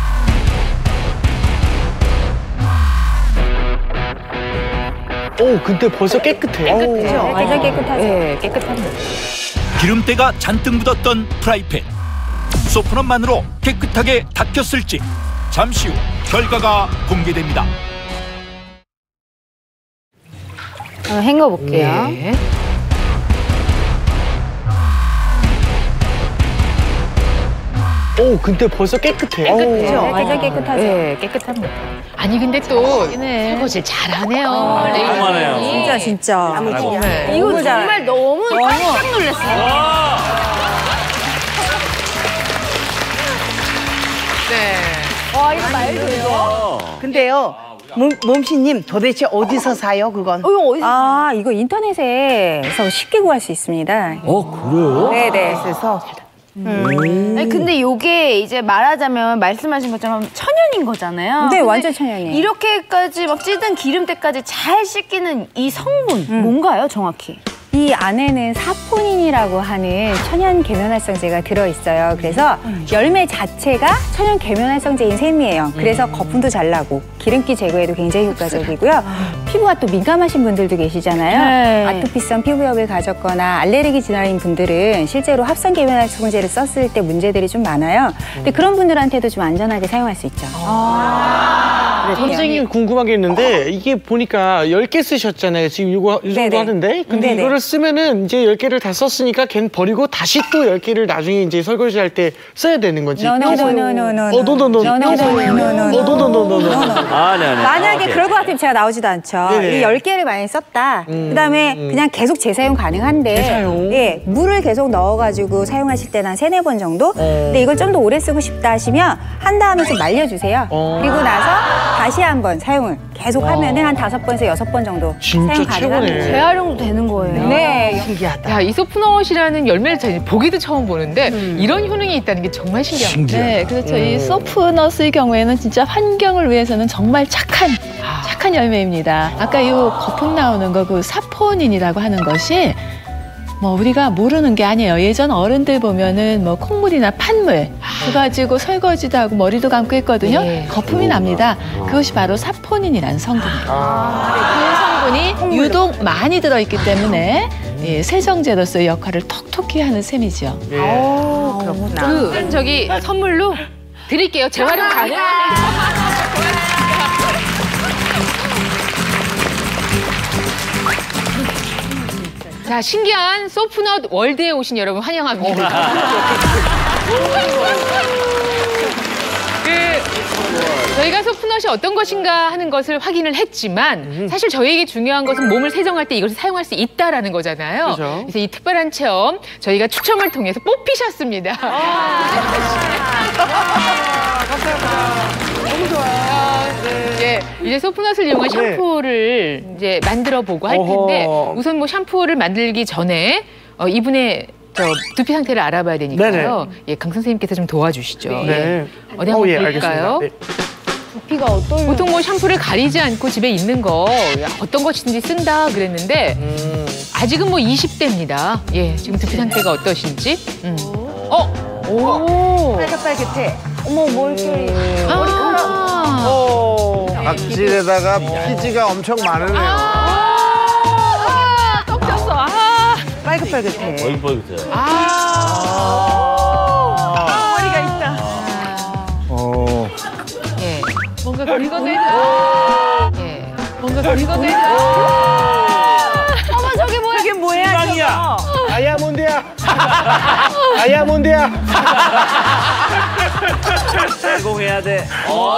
오, 근데 벌써 깨끗해. 깨끗해요. 완전 깨끗하죠. 네, 깨끗합니다. 기름때가 잔뜩 묻었던 프라이팬. 소프넛만으로 깨끗하게 닦였을지 잠시 후 결과가 공개됩니다. 한번 헹궈 볼게요. 네. 오, 근데 벌써 깨끗해. 깨끗해요. 네, 완전 깨끗하죠. 네, 깨끗합니다. 아니 근데 또 설거지 잘하네요. 레이디. 잘하네요. 진짜 진짜. 네. 이거 너무 잘- 정말 너무 깜짝 놀랐어요. 네. 와, 이거 말도요. 근데요, 몸, 몸씨님 도대체 어디서 사요, 그건? 어, 이거 어디서 아, 이거 인터넷에서 쉽게 구할 수 있습니다. 어, 그래요? 네네. 그래서 아니, 근데 요게 이제 말하자면 말씀하신 것처럼 천연인 거잖아요. 네, 근데 완전 천연이에요. 이렇게까지 막 찌든 기름때까지 잘 씻기는 이 성분 음. 뭔가요, 정확히? 이 안에는 사포닌이라고 하는 천연 계면활성제가 들어있어요. 그래서 열매 자체가 천연 계면활성제인 셈이에요. 그래서 거품도 잘 나고 기름기 제거에도 굉장히 효과적이고요. 피부가 또 민감하신 분들도 계시잖아요. 네. 아토피성 피부염을 가졌거나 알레르기 질환인 분들은 실제로 합성 계면활성제를 썼을 때 문제들이 좀 많아요. 근데 그런 분들한테도 좀 안전하게 사용할 수 있죠. 선생님 궁금한 게 있는데 이게 보니까 열 개 쓰셨잖아요. 지금 이거 이 정도 네네. 하는데. 근데 네네. 이거를 쓰면은 이제 열 개를 다 썼으니까 걔는 버리고 다시 또 열 개를 나중에 이제 설거지 할 때 써야 되는 거지. No, no, no, no, no, no. 어, 노노노. No, no, no, no, no, no. 어, 노노노노노. 아, 네, 네. 만약에 아, 그럴 것 같으면 제가 나오지도 않죠. 네네. 이 열 개를 많이 썼다. 그다음에 그냥 계속 재사용 가능한데 재사용? 예, 물을 계속 넣어가지고 사용하실 때는 한 세네 번 정도? 근데 이걸 좀 더 오래 쓰고 싶다 하시면 한 다음에 좀 말려주세요. 어. 그리고 나서 다시 한번 사용을 계속 하면은 한 다섯 번에서 여섯 번 정도 진짜 사용 가능합니다. 최고네. 재활용도 되는 거예요. 네. 신기하다. 야, 이 소프넛이라는 열매를 저 보기도 처음 보는데 이런 효능이 있다는 게 정말 신기합니다. 네, 그렇죠. 이 소프넛의 경우에는 진짜 환경을 위해서는 정말 착한 착한 열매입니다. 아까 이 거품 나오는 거 그 사포닌이라고 하는 것이 뭐 우리가 모르는 게 아니에요. 예전 어른들 보면은 뭐 콩물이나 판물 그거 가지고 설거지도 하고 머리도 감고 했거든요. 네. 거품이 납니다. 그것이 바로 사포닌이라는 성분입니다. 그 성분이 유독 많이 들어있기 때문에 이 세정제로서의 역할을 톡톡히 하는 셈이죠. 오, 그렇구나. 그 저기 선물로 드릴게요. 재활용 가능하네요. 자, 신기한 소프넛 월드에 오신 여러분 환영합니다. 그 저희가 소프넛이 어떤 것인가 하는 것을 확인을 했지만 사실 저희에게 중요한 것은 몸을 세정할 때 이것을 사용할 수 있다라는 거잖아요. 그렇죠. 그래서 이 특별한 체험 저희가 추첨을 통해서 뽑히셨습니다. 너무 좋아요. 예, 이제 소프넛을 이용한 네. 샴푸를 이제 만들어 보고 할 텐데 어허. 우선 뭐 샴푸를 만들기 전에 어, 이분의 저 두피 상태를 알아봐야 되니까요. 예, 강 선생님께서 좀 도와주시죠. 네. 예. 어디 한번 어, 예, 볼까요? 알겠습니다. 네. 두피가 어떨 보통 뭐 샴푸를 가리지 않고 집에 있는 거 어떤 것인지 쓴다 그랬는데 아직은 뭐 이십 대입니다. 예, 지금 두피 상태가 어떠신지. 음. 어? 오. 빨갛빨갛해. 어머 머리털이. 아. 머리카락. 어. 각질에다가 피지가 엄청 많으네요. 아, 떡 졌어. 아. 빨갛빨갛해. 얼굴 아, 머리가 있다. 어. 예. 뭔가 긁어내는. 예. 뭔가 긁어내는. 어머 저게 뭐야? 저게 뭐야? 희망이야. 다이아몬드야. 다이아몬드야. 성공해야 돼.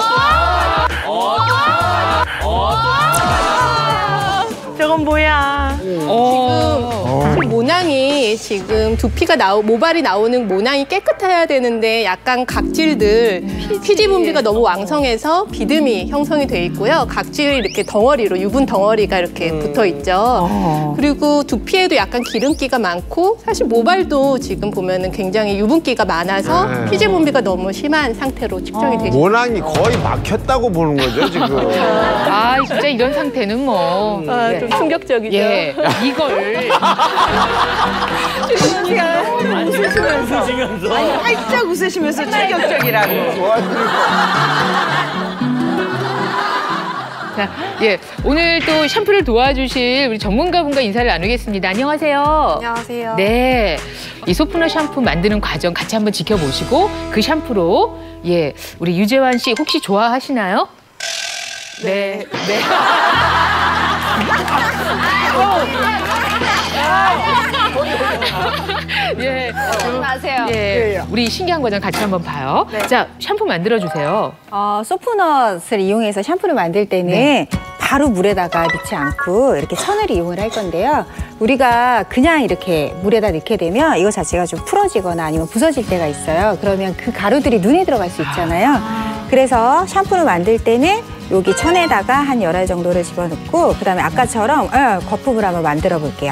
저건 뭐야? 지금 사실 모낭이 지금 두피가 나오 모발이 나오는 모낭이 깨끗해야 되는데 약간 각질들 피지 분비가 너무 왕성해서 비듬이 형성이 돼 있고요. 각질이 이렇게 덩어리로 유분 덩어리가 이렇게 붙어 있죠. 그리고 두피에도 약간 기름기가 많고 사실 모발도 지금 보면은 굉장히 유분기가 많아서 네. 피지 분비가 너무 심한 상태로 측정이 되죠. 모낭이 거의 막혔다고 보는 거죠 지금. 아, 진짜 이런 상태는 뭐. 아, 예. 좀 충격적이죠. 예. 이걸. 웃으시면서. 아니, 활짝 웃으시면서 충격적이라고. 자, 예. 오늘 또 샴푸를 도와주실 우리 전문가분과 인사를 나누겠습니다. 안녕하세요. 안녕하세요. 네. 이 소프너 샴푸 만드는 과정 같이 한번 지켜보시고 그 샴푸로 예. 우리 유재환 씨 혹시 좋아하시나요? 네. 네. 예. 마세요. 예. 우리 신기한 과정 같이 한번 봐요. 네. 자, 샴푸 만들어 주세요. 어, 소프넛을 이용해서 샴푸를 만들 때는 네. 바로 물에다가 넣지 않고 이렇게 천을 이용을 할 건데요. 우리가 그냥 이렇게 물에다 넣게 되면 이거 자체가 좀 풀어지거나 아니면 부서질 때가 있어요. 그러면 그 가루들이 눈에 들어갈 수 있잖아요. 그래서 샴푸를 만들 때는 여기 천에다가 한 열 알 정도를 집어넣고 그다음에 아까처럼 어, 거품을 한번 만들어 볼게요.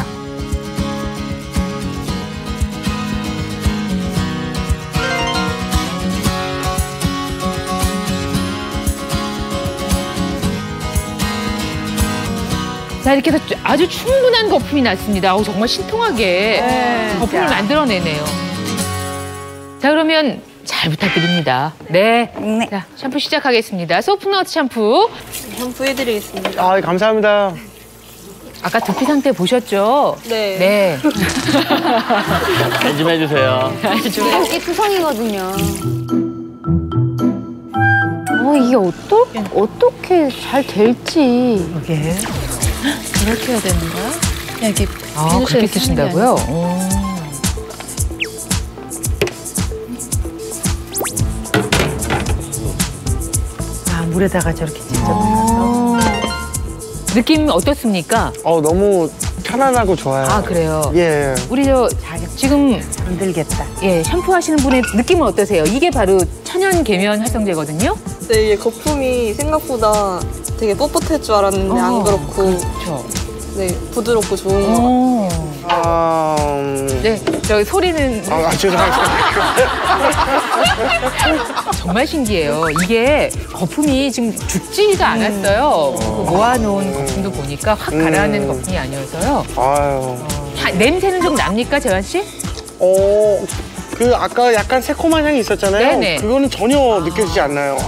자, 이렇게 해서 아주 충분한 거품이 났습니다. 어우, 정말 신통하게 네, 거품을 진짜. 만들어내네요. 자, 그러면 잘 부탁드립니다. 네. 자, 샴푸 시작하겠습니다. 소프넛 샴푸. 샴푸 해드리겠습니다. 아, 감사합니다. 아까 두피 상태 보셨죠? 네. 네. 잘 좀 해주세요. 이게 투성이거든요. 어 이게 어떠, 어떻게 잘 될지. 이게 이렇게 해야 되는 거야? 여기 아, 그렇게 쓰신다고요? 오. 아, 물에다가 저렇게 직접 어. 느낌 어떻습니까? 어, 너무 편안하고 좋아요. 아, 그래요? 예. 우리 저 지금 힘들겠다. 예, 샴푸 하시는 분의 느낌은 어떠세요? 이게 바로 천연 계면 활성제거든요. 네, 이게 거품이 생각보다 되게 뻣뻣할 줄 알았는데 어, 안 그렇고 그렇죠. 네, 부드럽고 좋은 것 어. 같아요. 아, 음... 네, 저 소리는 아, 아 죄송합니다. 정말 신기해요. 이게 거품이 지금 죽지가 않았어요. 그 모아놓은 거품도 보니까 확 가라앉는 음. 거품이 아니어서요. 아유. 하, 냄새는 좀 납니까, 재환 씨? 어, 그 아까 약간 새콤한 향이 있었잖아요. 네네. 그거는 전혀 느껴지지 않나요.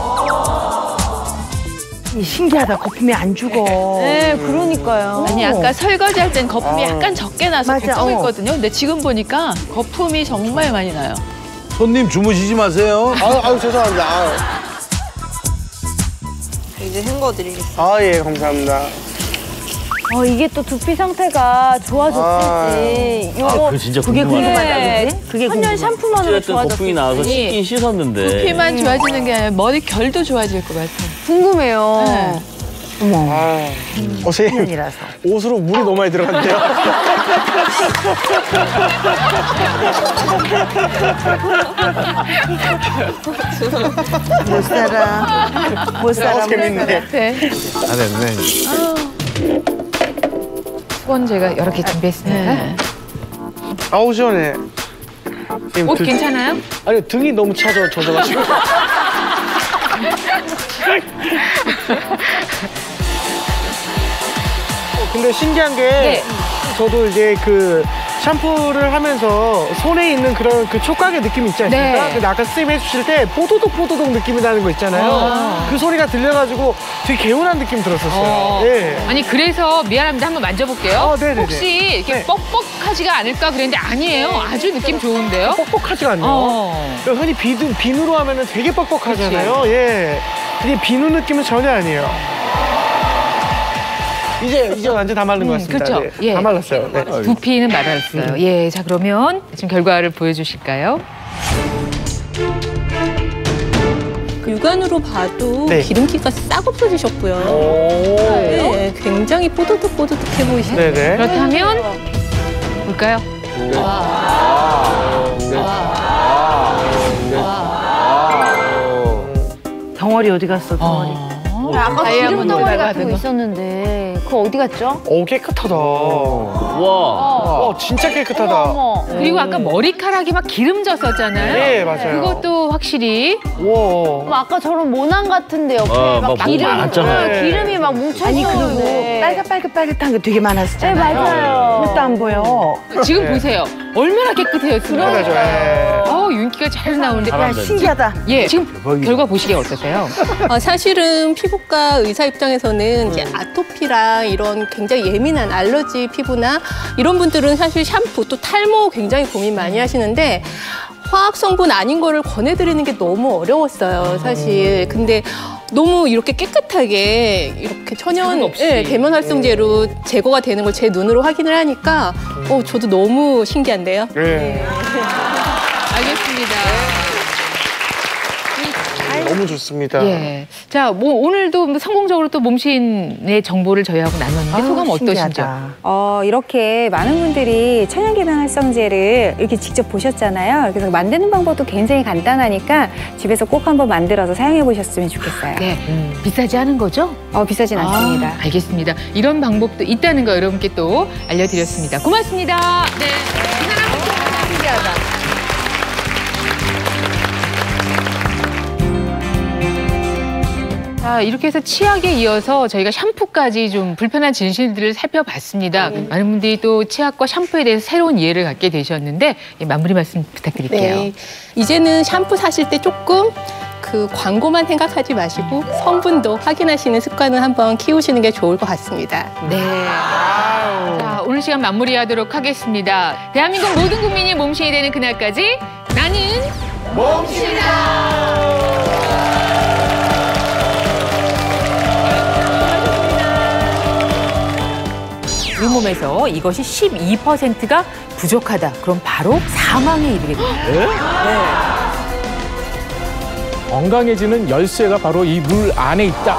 신기하다. 거품이 안 죽어. 네, 그러니까요. 아니 아까 설거지 할 땐 거품이 아. 약간 적게 나서 맞아, 걱정했거든요. 근데 지금 보니까 거품이 정말 많이 나요. 손님 주무시지 마세요. 아유, 아유 죄송합니다. 아유. 이제 헹궈드리겠습니다. 아, 예, 감사합니다. 어 이게 또 두피 상태가 좋아졌을지. 이거 아, 그거 진짜 그게 궁금하다. 궁금하다. 그지? 그게 천년 샴푸만으로 어쨌든 거품이 나와서 좋아졌을지. 씻긴 씻었는데. 두피만 좋아지는 게 아니라 머리 결도 좋아질 것 같아요. 궁금해요. 네. 어머. 아, 어, 선생님. 이라서. 옷으로 물이 너무 많이 들어갔는데요. 못 살아. 못 살아. 어, 재밌네. 네. 다 됐네. 수건 제가 여러 개 준비했습니다. 네. 아우, 시원해. 옷 괜찮아요? 아니, 등이 너무 차져, 젖어가지고. 근데 신기한 게 네. 저도 이제 그 샴푸를 하면서 손에 있는 그런 그 촉각의 느낌 있지 않습니까? 네. 근데 아까 선생님 해주실 때 뽀도독 뽀도독 느낌이 나는 거 있잖아요. 아. 그 소리가 들려가지고 되게 개운한 느낌 들었었어요. 어. 예. 아니 그래서 미안합니다. 한번 만져볼게요. 어, 네네네. 혹시 이렇게 네. 뻑뻑하지가 않을까 그랬는데 아니에요. 아주 느낌 좋은데요. 뻑뻑하지가 않네요. 어. 그러니까 흔히 비누, 비누로 하면 되게 뻑뻑하잖아요. 예. 근데 비누 느낌은 전혀 아니에요. 이제 이제 완전 다 마른 것 같습니다. 그렇죠. 네, 예. 다 말랐어요. 네. 두피는 말랐어요. 예, 자 그러면 지금 결과를 보여주실까요? 그 육안으로 봐도 네. 기름기가 싹 없어지셨고요. 네, 굉장히 뽀득뽀득해 보이시네요. 네네. 그렇다면 볼까요? 덩어리 어디 갔어, 덩어리. 아까 기름 다이아몬드 덩어리 말고 같은 거 하던 있었는데 그거 어디 갔죠? 오, 깨끗하다. 와. 어. 와, 진짜 깨끗하다. 어머, 어머. 그리고 아까 머리카락이 막 기름졌었잖아요. 네, 맞아요. 그것도 확실히 와. 어머, 아까 저런 모낭 같은데 옆에 어, 막 막 기름, 많았잖아요. 네, 기름이 막 뭉쳐있어요. 아니, 그리고 네. 빨갛빨갛빨갛한 게 되게 많았었잖아요. 네, 맞아요. 그것도 안 보여. 지금 네. 보세요. 얼마나 깨끗해요, 지금. 그러죠. 예. 어, 윤기가 잘 나오는데. 야, 신기하다. 예, 지금 결과 보시기에 어떠세요? 어, 사실은 피부과 의사 입장에서는 이제 아토피랑 이런 굉장히 예민한 알러지 피부나 이런 분들은 사실 샴푸 또 탈모 굉장히 고민 많이 하시는데 화학 성분 아닌 거를 권해드리는 게 너무 어려웠어요, 사실. 근데 너무 이렇게 깨끗하게 이렇게 천연 없이. 예, 계면 활성제로 제거가 되는 걸 제 눈으로 확인을 하니까 어, 저도 너무 신기한데요. 예. 알겠습니다. 너무 좋습니다. 예. 자, 뭐 오늘도 성공적으로 또 몸신의 정보를 저희하고 나눴는데 소감 어떠신죠? 어, 이렇게 많은 분들이 천연기능 활성제를 이렇게 직접 보셨잖아요. 그래서 만드는 방법도 굉장히 간단하니까 집에서 꼭 한번 만들어서 사용해 보셨으면 좋겠어요. 네. 비싸지 않은 거죠? 어, 비싸진 않습니다. 아, 알겠습니다. 이런 방법도 있다는 거 여러분께 또 알려드렸습니다. 고맙습니다. 네. 이 사람 신기하다. 자, 이렇게 해서 치약에 이어서 저희가 샴푸까지 좀 불편한 진실들을 살펴봤습니다. 많은 분들이 또 치약과 샴푸에 대해서 새로운 이해를 갖게 되셨는데 예, 마무리 말씀 부탁드릴게요. 네. 이제는 샴푸 사실 때 조금 그 광고만 생각하지 마시고 성분도 확인하시는 습관을 한번 키우시는 게 좋을 것 같습니다. 네. 자, 오늘 시간 마무리하도록 하겠습니다. 대한민국 모든 국민이 몸신이 되는 그날까지 나는 몸신이다. 우리 몸에서 이것이 십이 퍼센트가 부족하다. 그럼 바로 사망에 이르게 됩니다. 네. 건강해지는 열쇠가 바로 이 물 안에 있다.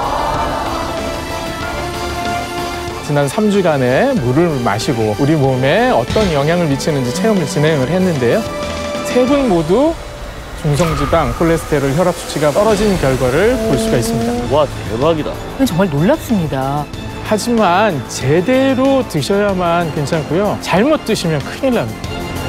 지난 삼 주간의 물을 마시고 우리 몸에 어떤 영향을 미치는지 체험을 진행을 했는데요. 세 분 모두 중성지방, 콜레스테롤, 혈압 수치가 떨어진 결과를 볼 수가 있습니다. 와, 대박이다. 정말 놀랍습니다. 하지만 제대로 드셔야만 괜찮고요. 잘못 드시면 큰일 납니다.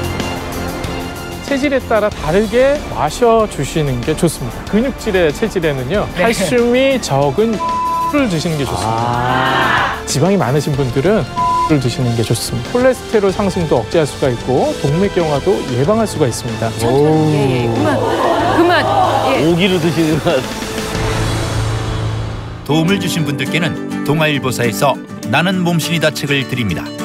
체질에 따라 다르게 마셔주시는 게 좋습니다. 근육질의 체질에는요. 네. 칼슘이 적은 를 드시는 게 좋습니다. 아 지방이 많으신 분들은 를 드시는 게 좋습니다. 콜레스테롤 상승도 억제할 수가 있고 동맥경화도 예방할 수가 있습니다. 예, 예. 그만, 그만. 예. 오기로 드시는 것 같아요. 도움을 주신 분들께는 동아일보사에서 나는 몸신이다 책을 드립니다.